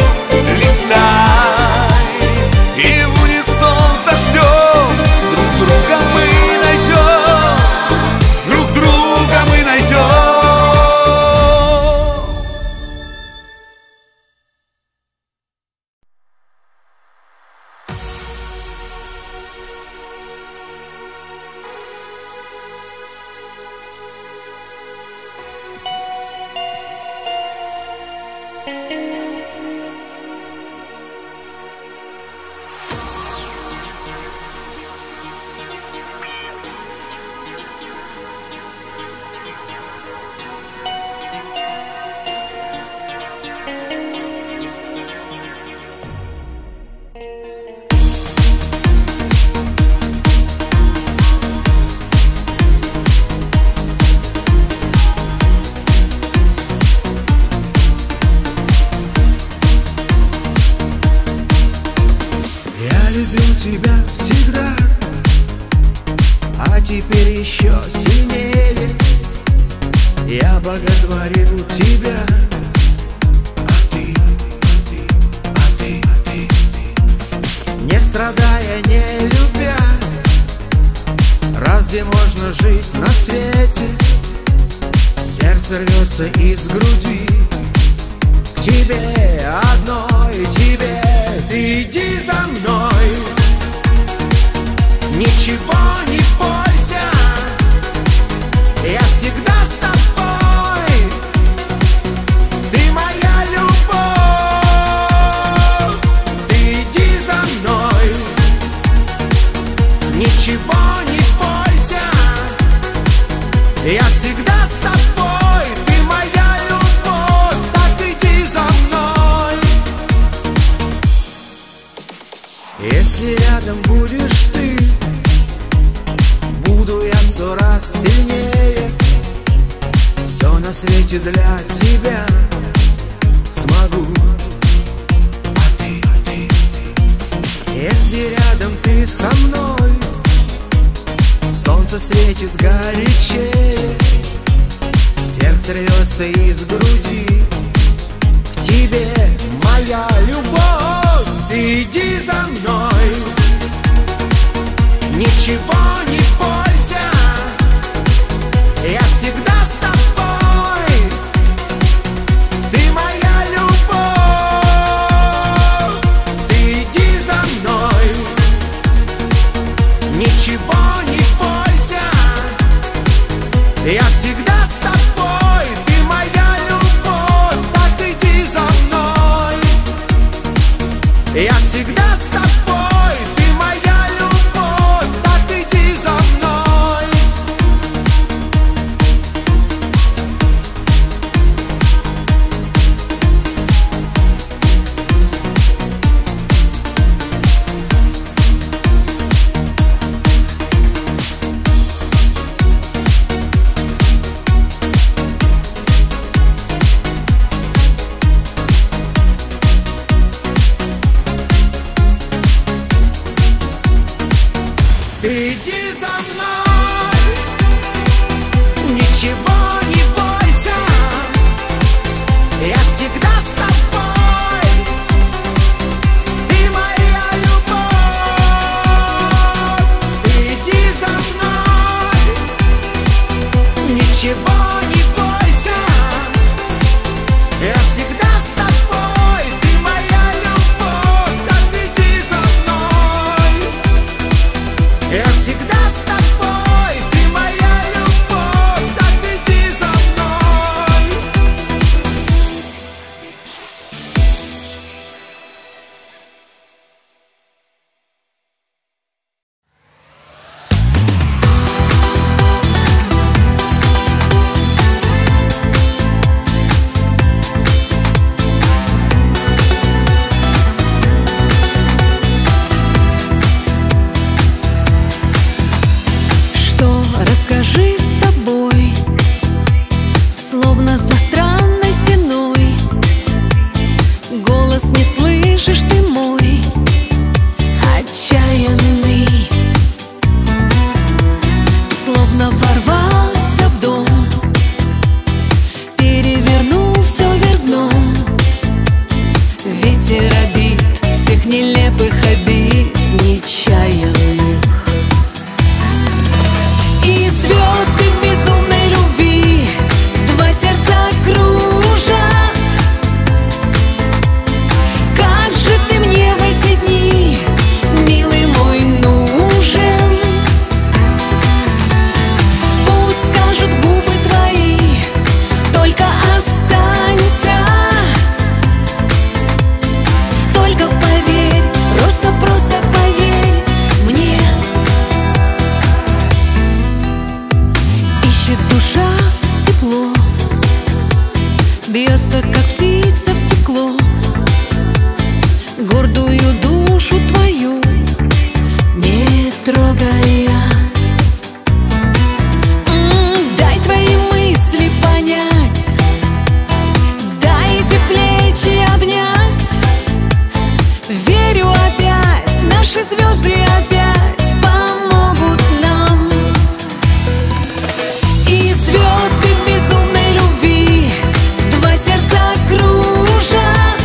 Летай и в унисон с дождем друг друга мы найдем, друг друга мы найдем. Тебя всегда, а теперь еще сильнее я боготворил тебя. А ты, а ты, а ты, а ты, не страдая, не любя, разве можно жить на свете? Сердце рвется из груди к тебе одной, тебе. Ты иди за мной, ничего не бойся, я всегда с тобой. Ты моя любовь, ты иди за мной, ничего не бойся, я всегда с тобой. Ты моя любовь, так иди за мной. Если рядом будешь ты, буду я в сто раз сильнее. Все на свете для тебя смогу. А ты, а ты, если рядом ты со мной, солнце светит горячее, сердце рвется из груди к тебе, моя любовь. Ты иди за мной, ничего не бойся, я всегда с тобой. Ты моя любовь, ты иди за мной, ничего не бойся, я всегда с тобой. Ты моя любовь. бьется, как птица в стекло, гордую душу твою не трогая. М-м, дай твои мысли понять, дай эти плечи обнять. Верю опять, наши звезды опять помогут нам. И звезды безумной любви два сердца кружат.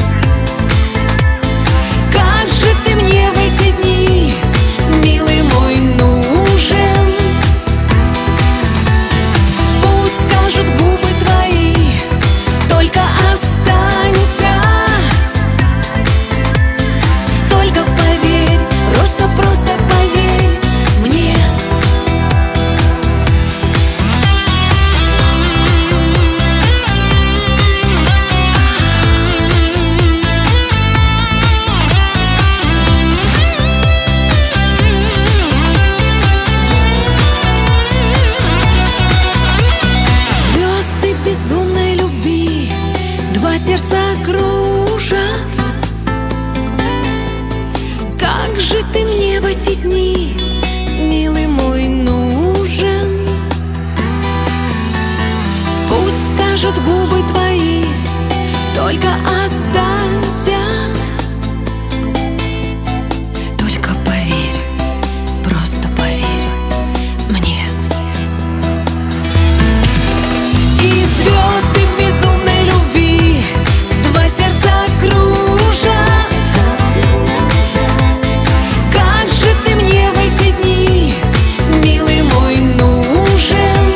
Как же ты мне в эти дни, милый мой, нужен. Пусть скажут губы твои, только останься. Только поверь, просто-просто поверь мне. Звезды безумной любви два сердца кружат. Как же ты мне в эти дни, милый мой, нужен. Пусть скажут губы твои, только останься. Только поверь, просто поверь мне. И звезды безумной любви два сердца кружат. Как же ты мне в эти дни, милый мой, нужен.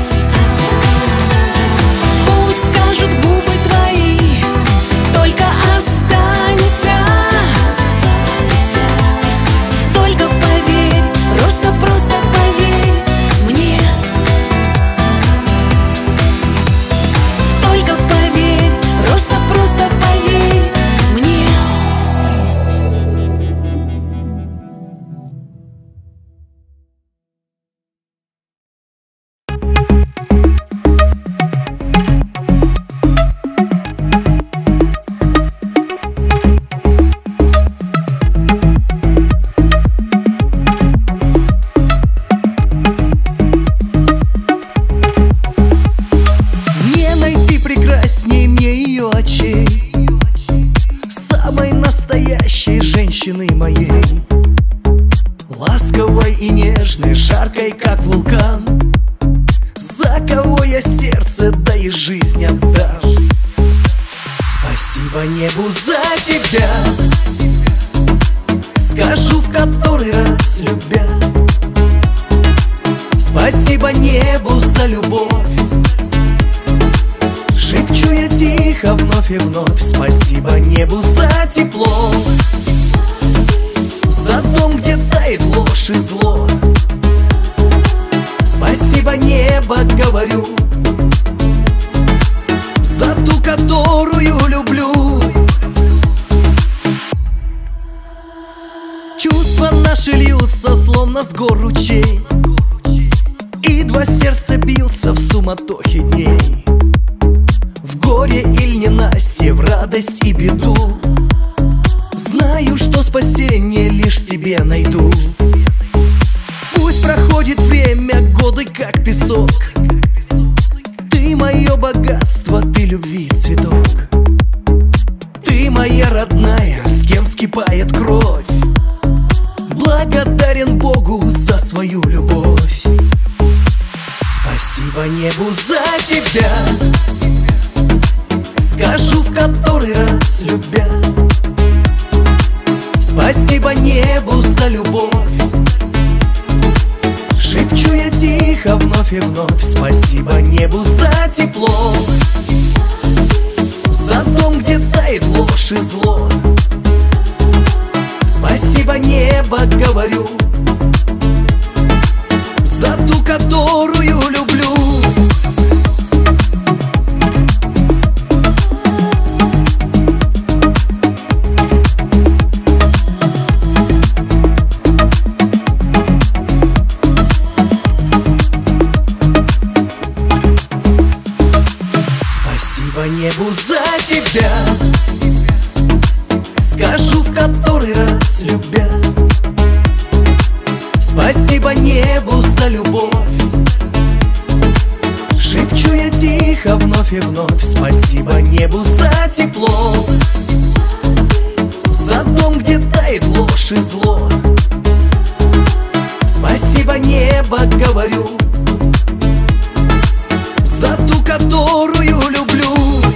Пусть скажут губы твои, только останься. Только поверь, просто-просто поверь мне. Только поверь, просто-просто поверь мне. Не найти прекрасней мне ее очей, самой настоящей женщины моей. Ласковой и нежной, жаркой, как вулкан, за кого я сердце, да и жизнь отдам. Спасибо небу за тебя, скажу в который раз любя. Спасибо небу за любовь, шепчу я тихо вновь и вновь. Спасибо небу за тепло, за дом, где тает ложь и зло. Спасибо небо, говорю, за ту, которую люблю. Чувства наши льются, словно с гор ручей, и два сердца бьются в суматохе дней. В горе или ненастье, в радость и беду, знаю, что спасение лишь в тебе найду. Пусть проходит время, годы как песок, ты мое богатство, ты любви цветок. Ты моя родная, с кем вскипает кровь. Благодарен Богу за свою любовь. Спасибо небу за тебя, скажу в который раз любя. Спасибо небу за любовь, шепчу я тихо вновь и вновь. Спасибо небу за тепло, за дом, где тает ложь и зло. Спасибо небо, говорю, за ту, которую люблю. Спасибо небу за тебя, скажу в который раз любя. Спасибо небу за любовь, шепчу я тихо вновь и вновь. Спасибо небу за тепло, за дом, где тает ложь и зло. Спасибо небо, говорю, за ту, которую люблю.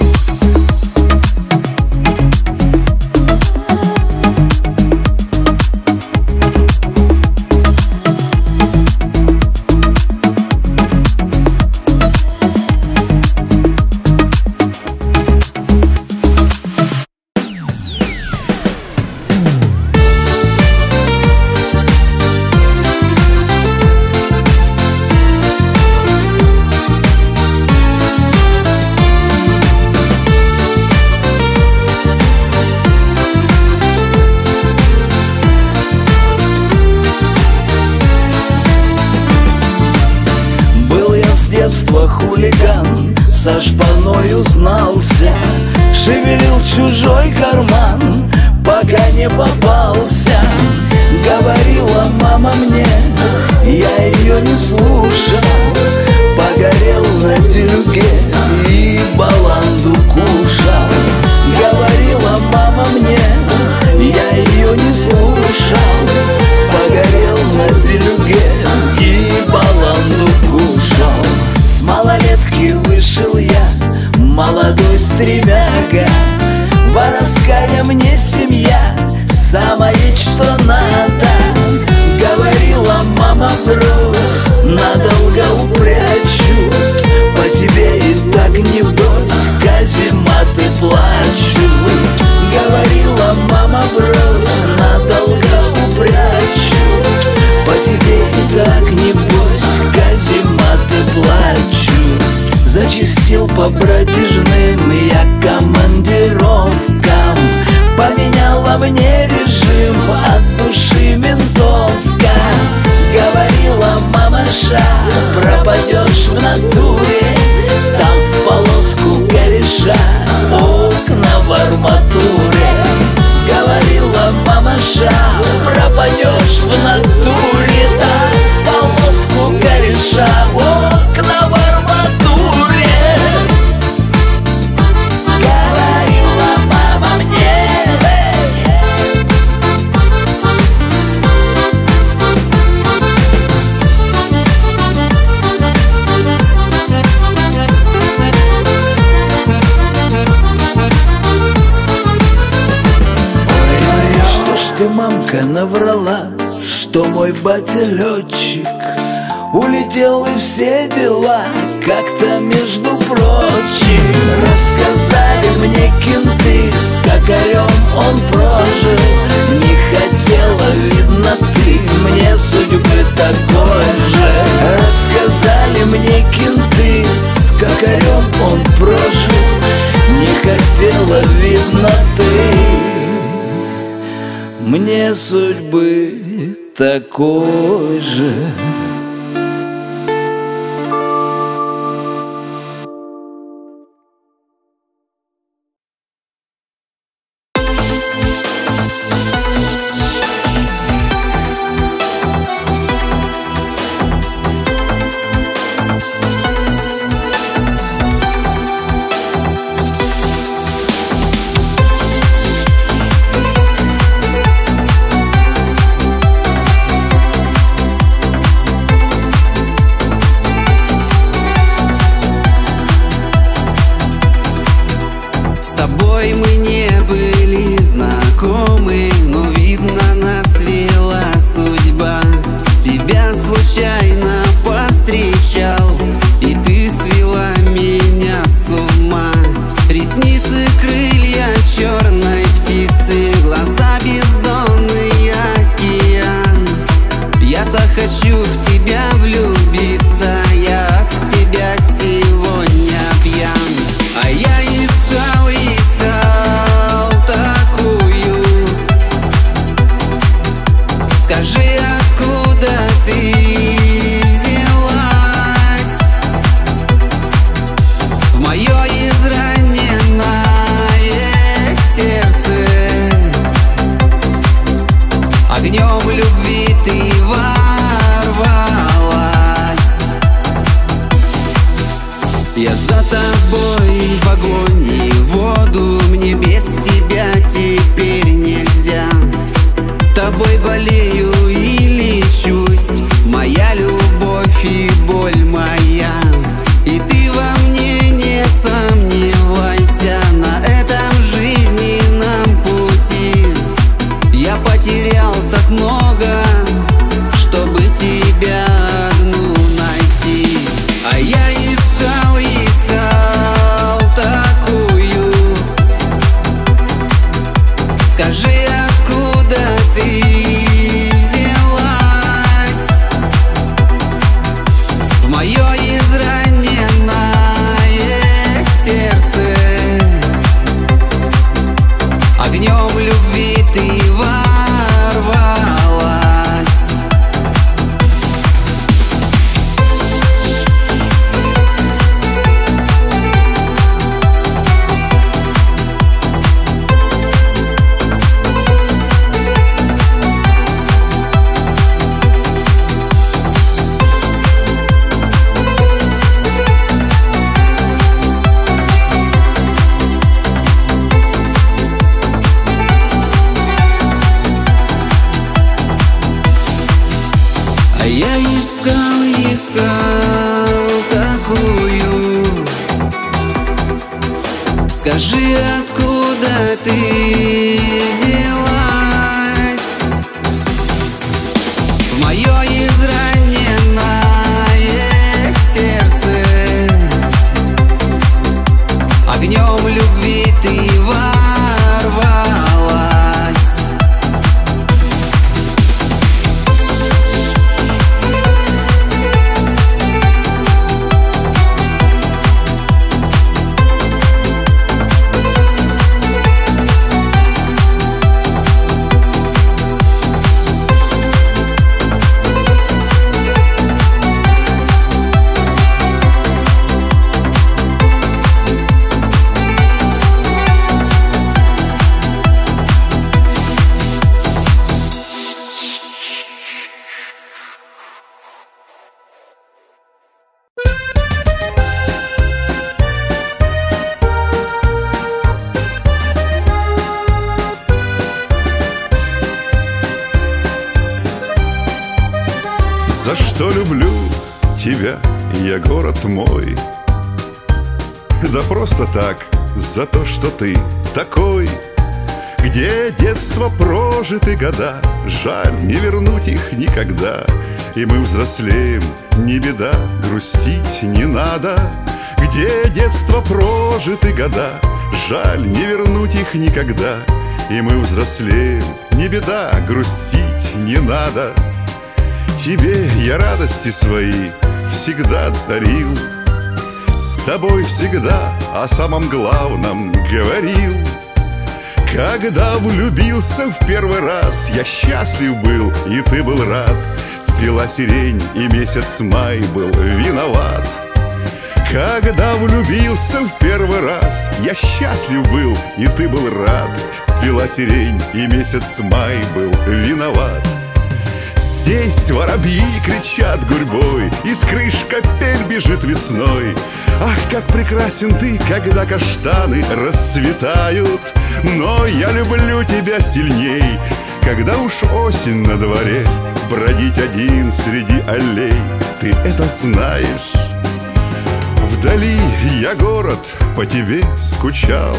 Хулиган со шпаной узнался, шевелил чужой карман, пока не попался. Говорила мама мне, я ее не слушал, погорел на делюге и баланду кушал. Говорила мама мне, я ее не слушал, погорел на делюге и баланду кушал. С малолетки вышел я, молодой стремяга, воровская мне семья, самое что надо. Говорила мама, брось, надолго упрячу, по тебе и так небось казематы плачу. Говорила мама, брось, надолго упрячу, по тебе и так небось казематы плачу. Зачистил по бродяжным я командировкам, поменяла мне режим, от души винтовка. Говорила мамаша, пропадешь в натуре, там в полоску кореша, окна в арматуре. Говорила мамаша, пропадешь в натуре, там в полоску кореша, окна в арматуре. Говорила мама мне. Что ж ты, мамка, наврала, что мой батя летчик, улетел и все дела как-то между прочим. Рассказали мне кенты, с какарем он прожил, не хотела, видно, ты мне судьбы такой же. Рассказали мне кенты, с какарем он прожил, не хотела, видно, ты мне судьбы такой же. Мое изранение Я искал, искал такую. Скажи, откуда ты взялась в мое израненное сердце? Огнем любви ты ворвалась. За что люблю тебя, я город мой? Да просто так, за то, что ты такой. Где детство прожиты года, жаль, не вернуть их никогда. И мы взрослеем, не беда, грустить не надо. Где детство прожиты года, жаль, не вернуть их никогда. И мы взрослеем, не беда, грустить не надо. Тебе я радости свои всегда дарил, с тобой всегда о самом главном говорил. Когда влюбился в первый раз, я счастлив был, и ты был рад. Цвела сирень, и месяц май был виноват. Когда влюбился в первый раз, я счастлив был, и ты был рад. Цвела сирень, и месяц май был виноват. Здесь воробьи кричат гурьбой, из крыш капель бежит весной. Ах, как прекрасен ты, когда каштаны расцветают. Но я люблю тебя сильней, когда уж осень на дворе. Бродить один среди аллей, ты это знаешь. Вдали я город по тебе скучал.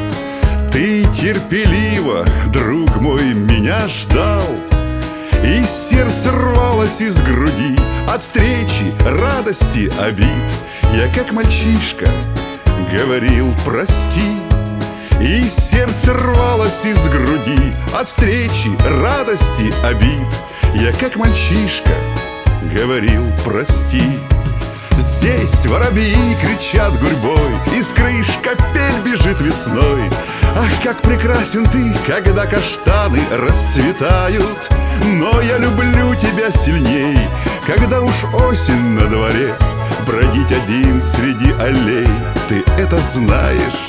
Ты терпеливо, друг мой, меня ждал. И сердце рвалось из груди от встречи, радости, обид. Я как мальчишка говорил прости. И сердце рвалось из груди от встречи, радости, обид. Я как мальчишка говорил прости. Здесь воробьи кричат гурьбой, из крыш капель бежит весной. Ах, как прекрасен ты, когда каштаны расцветают. Но я люблю тебя сильней, когда уж осень на дворе. Бродить один среди аллей, ты это знаешь.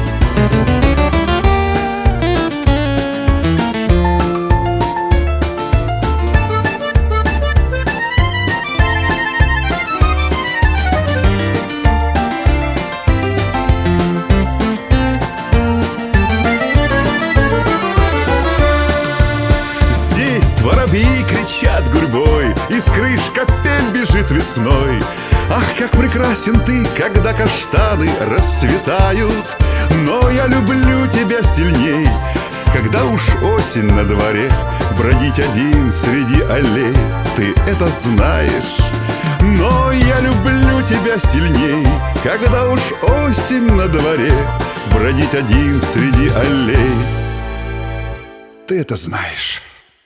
Гурьбой, из крыш капель бежит весной. Ах, как прекрасен ты, когда каштаны расцветают. Но я люблю тебя сильней, когда уж осень на дворе. Бродить один среди аллей, ты это знаешь. Но я люблю тебя сильней, когда уж осень на дворе. Бродить один среди аллей, ты это знаешь.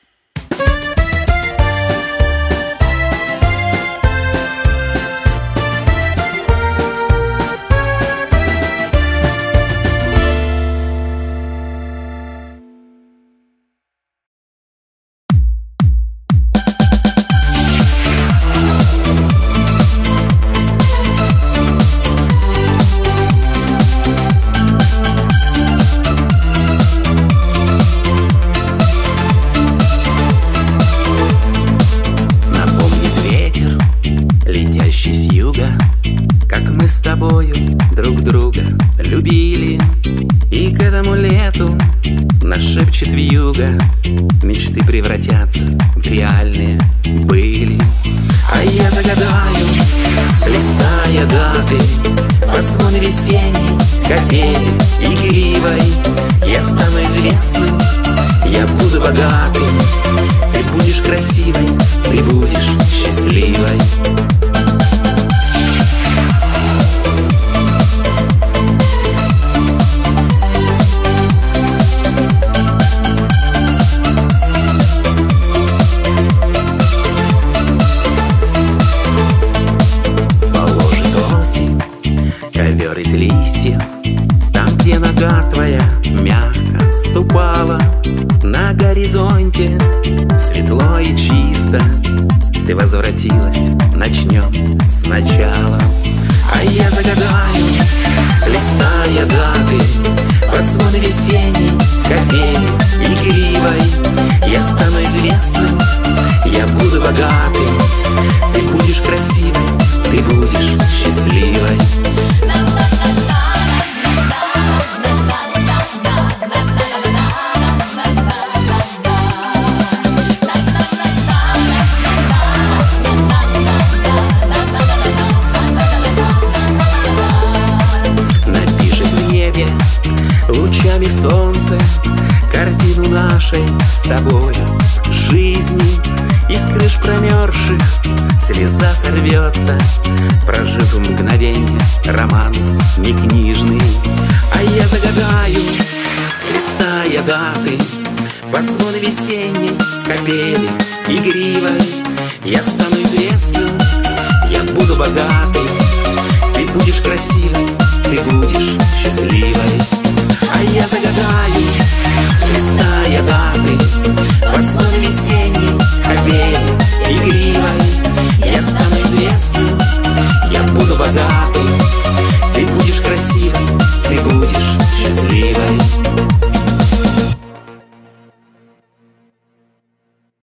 Друг друга любили, и к этому лету нашепчет вьюга. Мечты превратятся в реальные были. А я загадаю, листая даты, под звон весенней капели игривой. Я стану известным, я буду богатым, ты будешь красивой, ты будешь счастливой. Ковер из листьев, там, где нога твоя мягко ступала. На горизонте светло и чисто, ты возвратилась, начнем сначала. А я загадаю, листая даты, под звон весенней капели игривой. Я стану известным, я буду богатым, ты будешь красивой, ты будешь счастливой. Напишет в небе лучами солнца картину нашей с тобою жизни. Из крыш промерзших слеза сорвется, прожив мгновенье роман не книжный. А я загадаю, листая даты, под звон весенней капели игривой. Я стану известным, я буду богатым, ты будешь красивой, ты будешь счастливой. А я загадаю, листая даты, под звон весенней капели игривой. Я стану известным, я буду богатым, ты будешь красивой, ты будешь счастливой.